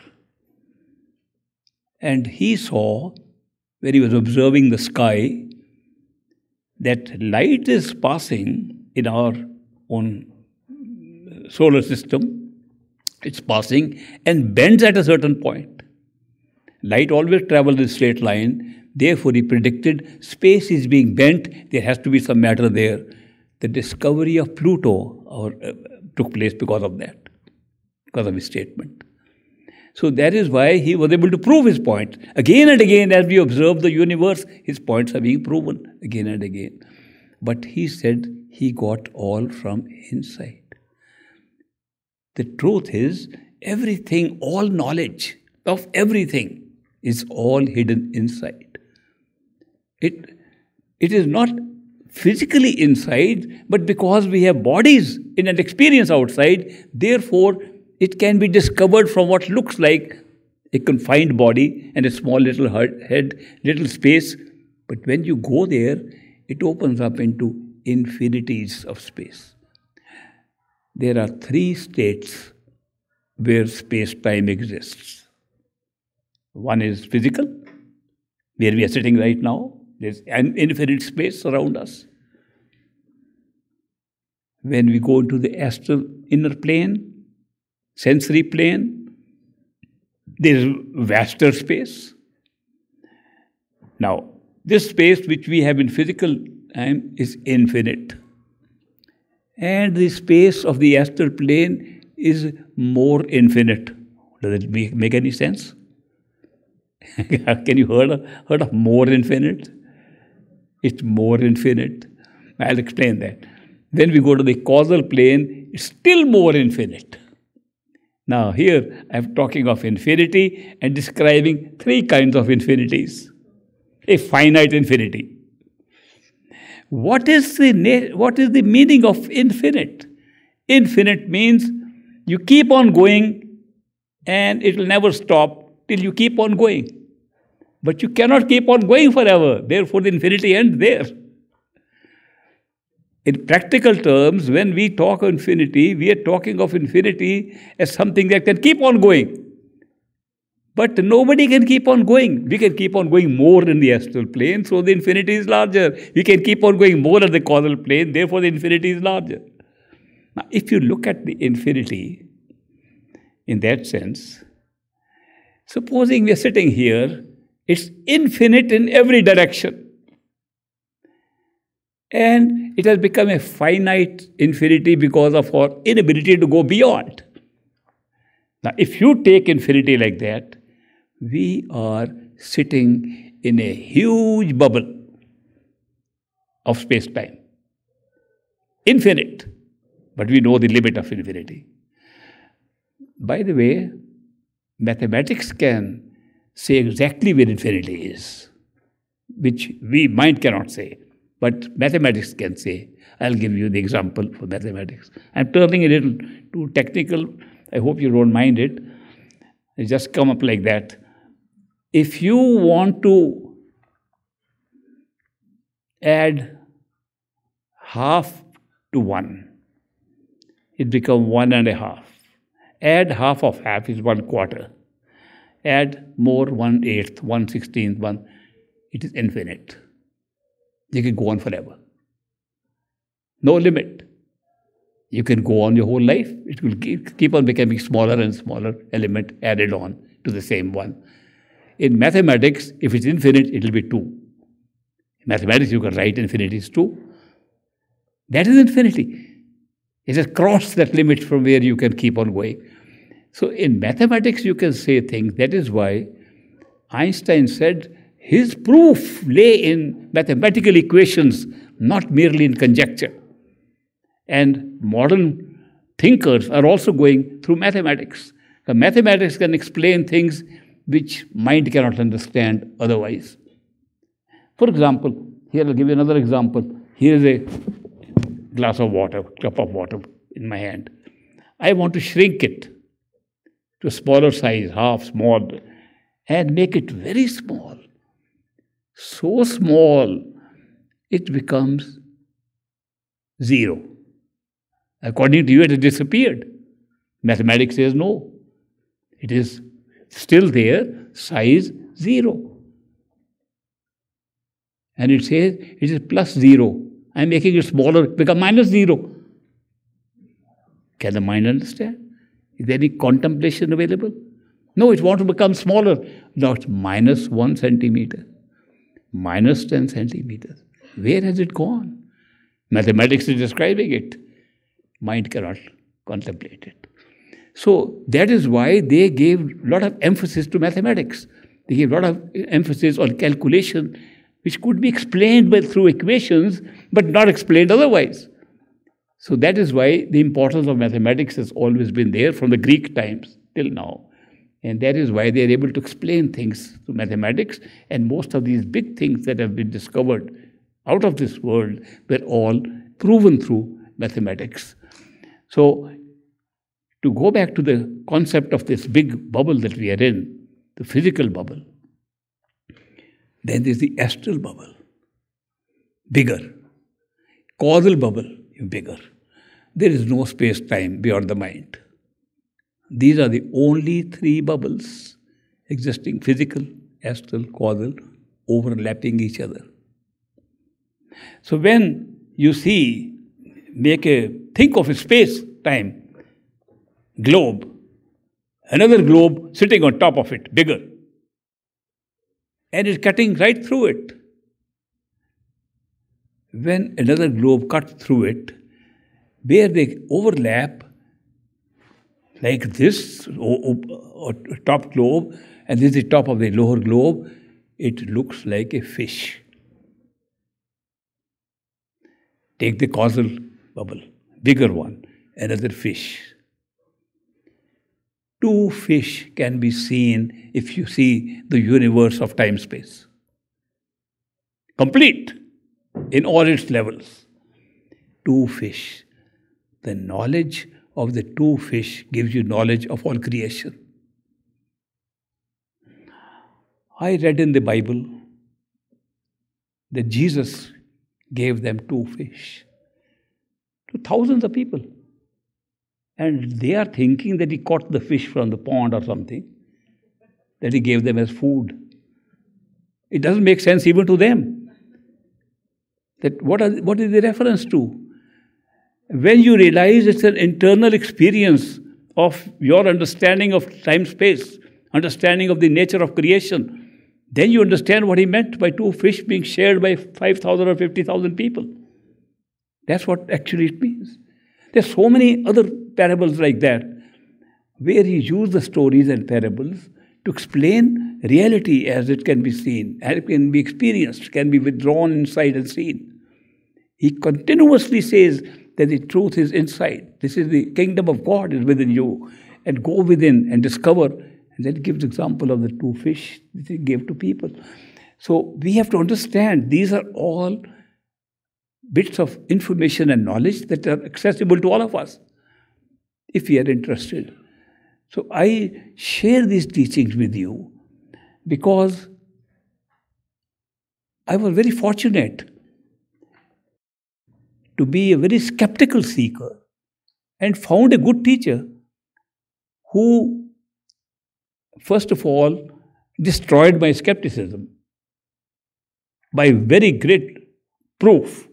[SPEAKER 1] And he saw, when he was observing the sky, that light is passing in our own solar system. It's passing and bends at a certain point. Light always travels in a straight line. Therefore, he predicted space is being bent. There has to be some matter there. The discovery of Pluto took place because of that, because of his statement. So that is why he was able to prove his point. Again and again, as we observe the universe, his points are being proven again and again. But he said he got all from inside. The truth is, everything, all knowledge of everything is all hidden inside. It is not physically inside, but because we have bodies in an experience outside, therefore it can be discovered from what looks like a confined body and a small little head, little space. But when you go there, it opens up into infinities of space. There are 3 states where space-time exists. One is physical, where we are sitting right now. There's an infinite space around us. When we go into the astral inner plane, sensory plane, there's vaster space. Now, this space which we have in physical time is infinite. And the space of the astral plane is more infinite. Does it make any sense? Can you heard of more infinite? It's more infinite. I'll explain that. When we go to the causal plane, it's still more infinite. Now here, I'm talking of infinity and describing 3 kinds of infinities. A finite infinity. What is the meaning of infinite? Infinite means you keep on going and it will never stop till you keep on going. But you cannot keep on going forever. Therefore, the infinity ends there. In practical terms, when we talk of infinity, we are talking of infinity as something that can keep on going. But nobody can keep on going. We can keep on going more in the astral plane, so the infinity is larger. We can keep on going more at the causal plane, therefore the infinity is larger. Now, if you look at the infinity in that sense, supposing we are sitting here, it's infinite in every direction. And it has become a finite infinity because of our inability to go beyond. Now, if you take infinity like that, we are sitting in a huge bubble of space-time. Infinite. But we know the limit of infinity. By the way, mathematics can say exactly where infinity is, which mind cannot say. But mathematics can say. I'll give you the example for mathematics. I'm turning a little too technical. I hope you don't mind it. It just come up like that. If you want to add half to 1, it becomes 1.5. Add half of half is 1/4. Add more 1/8, 1/16, 1. It is infinite. You can go on forever. No limit. You can go on your whole life. It will keep on becoming smaller and smaller element added on to the same one. In mathematics, if it's infinite, it will be 2. In mathematics, you can write infinity is 2. That is infinity. It has crossed that limit from where you can keep on going. So in mathematics, you can say things. That is why Einstein said his proof lay in mathematical equations, not merely in conjecture. And modern thinkers are also going through mathematics. The mathematics can explain things which mind cannot understand otherwise. For example, here I'll give you another example. Here is a glass of water, cup of water in my hand. I want to shrink it to a smaller size, half small, and make it very small. So small, it becomes 0. According to you, it has disappeared. Mathematics says no. It is still there, size 0. And it says it is plus 0. I am making it smaller, become minus 0. Can the mind understand? Is there any contemplation available? No, it wants to become smaller. Now it's minus 1 centimeter, minus 10 centimeters. Where has it gone? Mathematics is describing it. Mind cannot contemplate it. So that is why they gave a lot of emphasis to mathematics. They gave a lot of emphasis on calculation, which could be explained through equations, but not explained otherwise. So that is why the importance of mathematics has always been there from the Greek times till now. And that is why they are able to explain things through mathematics. And most of these big things that have been discovered out of this world were all proven through mathematics. So to go back to the concept of this big bubble that we are in, the physical bubble, then there's the astral bubble, bigger. Causal bubble, bigger. There is no space-time beyond the mind. These are the only 3 bubbles existing: physical, astral, causal, overlapping each other. So when you see, think of a space-time globe, another globe sitting on top of it, bigger, and it's cutting right through it. When another globe cuts through it, where they overlap, like this top globe, and this is the top of the lower globe, it looks like a fish. Take the causal bubble, bigger one, another fish. 2 fish can be seen if you see the universe of time-space. Complete in all its levels. 2 fish. The knowledge of the 2 fish gives you knowledge of all creation. I read in the Bible that Jesus gave them 2 fish to thousands of people. And they are thinking that he caught the fish from the pond or something, that he gave them as food. It doesn't make sense even to them. That what is the reference to? When you realize it's an internal experience of your understanding of time-space, understanding of the nature of creation, then you understand what he meant by 2 fish being shared by 5,000 or 50,000 people. That's what actually it means. There's so many other parables like that, where he used the stories and parables to explain reality as it can be seen, as it can be experienced, can be withdrawn inside and seen. He continuously says that the truth is inside. This is the kingdom of God is within you. And go within and discover. And that gives example of the 2 fish that he gave to people. So we have to understand these are all bits of information and knowledge that are accessible to all of us, if we are interested. So I share these teachings with you because I was very fortunate to be a very skeptical seeker and found a good teacher who, first of all, destroyed my skepticism by very great proof.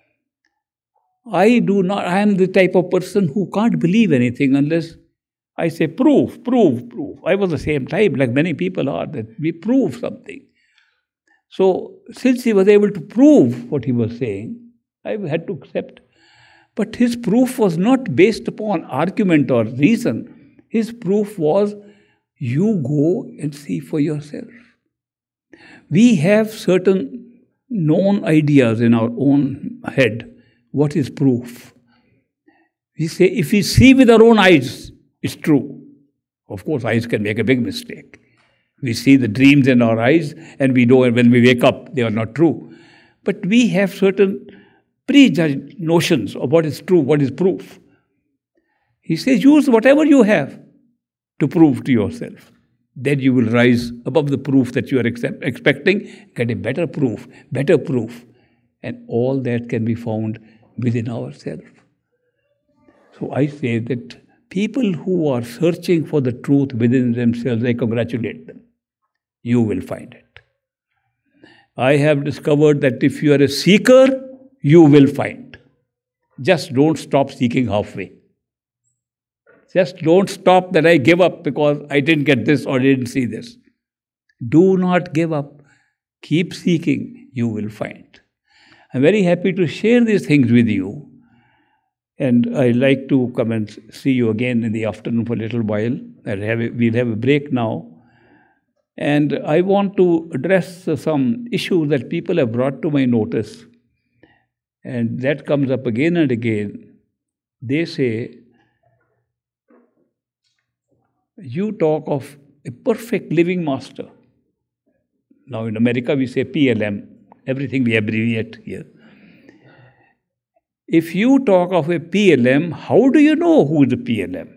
[SPEAKER 1] I am the type of person who can't believe anything unless I say proof. I was the same type, like many people are, that we prove something. So, since he was able to prove what he was saying, I had to accept. But his proof was not based upon argument or reason. His proof was, you go and see for yourself. We have certain known ideas in our own head. What is proof? We say, if we see with our own eyes, it's true. Of course, eyes can make a big mistake. We see the dreams in our eyes, and we know when we wake up, they are not true. But we have certain prejudged notions of what is true, what is proof. He says, use whatever you have to prove to yourself. Then you will rise above the proof that you are expecting, get a better proof. And all that can be found within ourselves. So I say that people who are searching for the truth within themselves, I congratulate them. You will find it. I have discovered that if you are a seeker, you will find. Just don't stop seeking halfway. Just don't stop that I give up because I didn't get this or didn't see this. Do not give up. Keep seeking, you will find. I'm very happy to share these things with you. And I'd like to come and see you again in the afternoon for a little while. We'll have a break now. And I want to address some issues that people have brought to my notice. And that comes up again and again. They say, you talk of a perfect living master. Now in America we say PLM. Everything we abbreviate here. If you talk of a PLM, how do you know who is a PLM?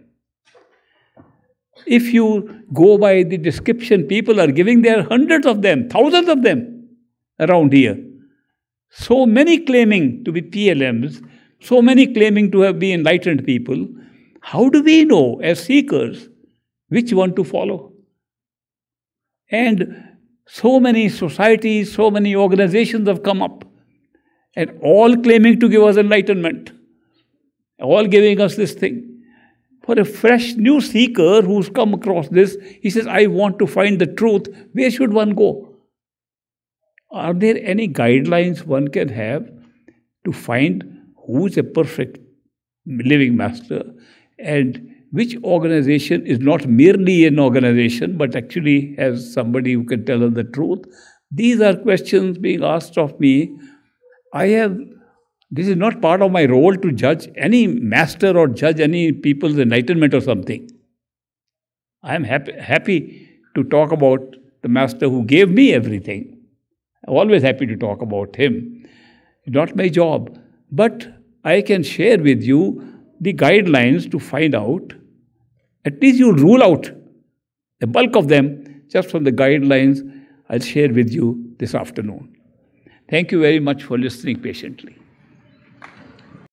[SPEAKER 1] If you go by the description people are giving, there are hundreds of them, thousands of them around here. So many claiming to be PLMs, so many claiming to have been enlightened people. How do we know as seekers which one to follow? And so many societies, so many organizations have come up and all claiming to give us enlightenment, all giving us this thing. For a fresh new seeker who's come across this, he says, I want to find the truth. Where should one go? Are there any guidelines one can have to find who is a perfect living master and which organization is not merely an organization but actually has somebody who can tell us the truth? These are questions being asked of me. This is not part of my role to judge any master or judge any people's enlightenment or something. I am happy to talk about the master who gave me everything. I'm always happy to talk about him. It's not my job. But I can share with you the guidelines to find out. At least you'll rule out the bulk of them just from the guidelines I'll share with you this afternoon. Thank you very much for listening patiently.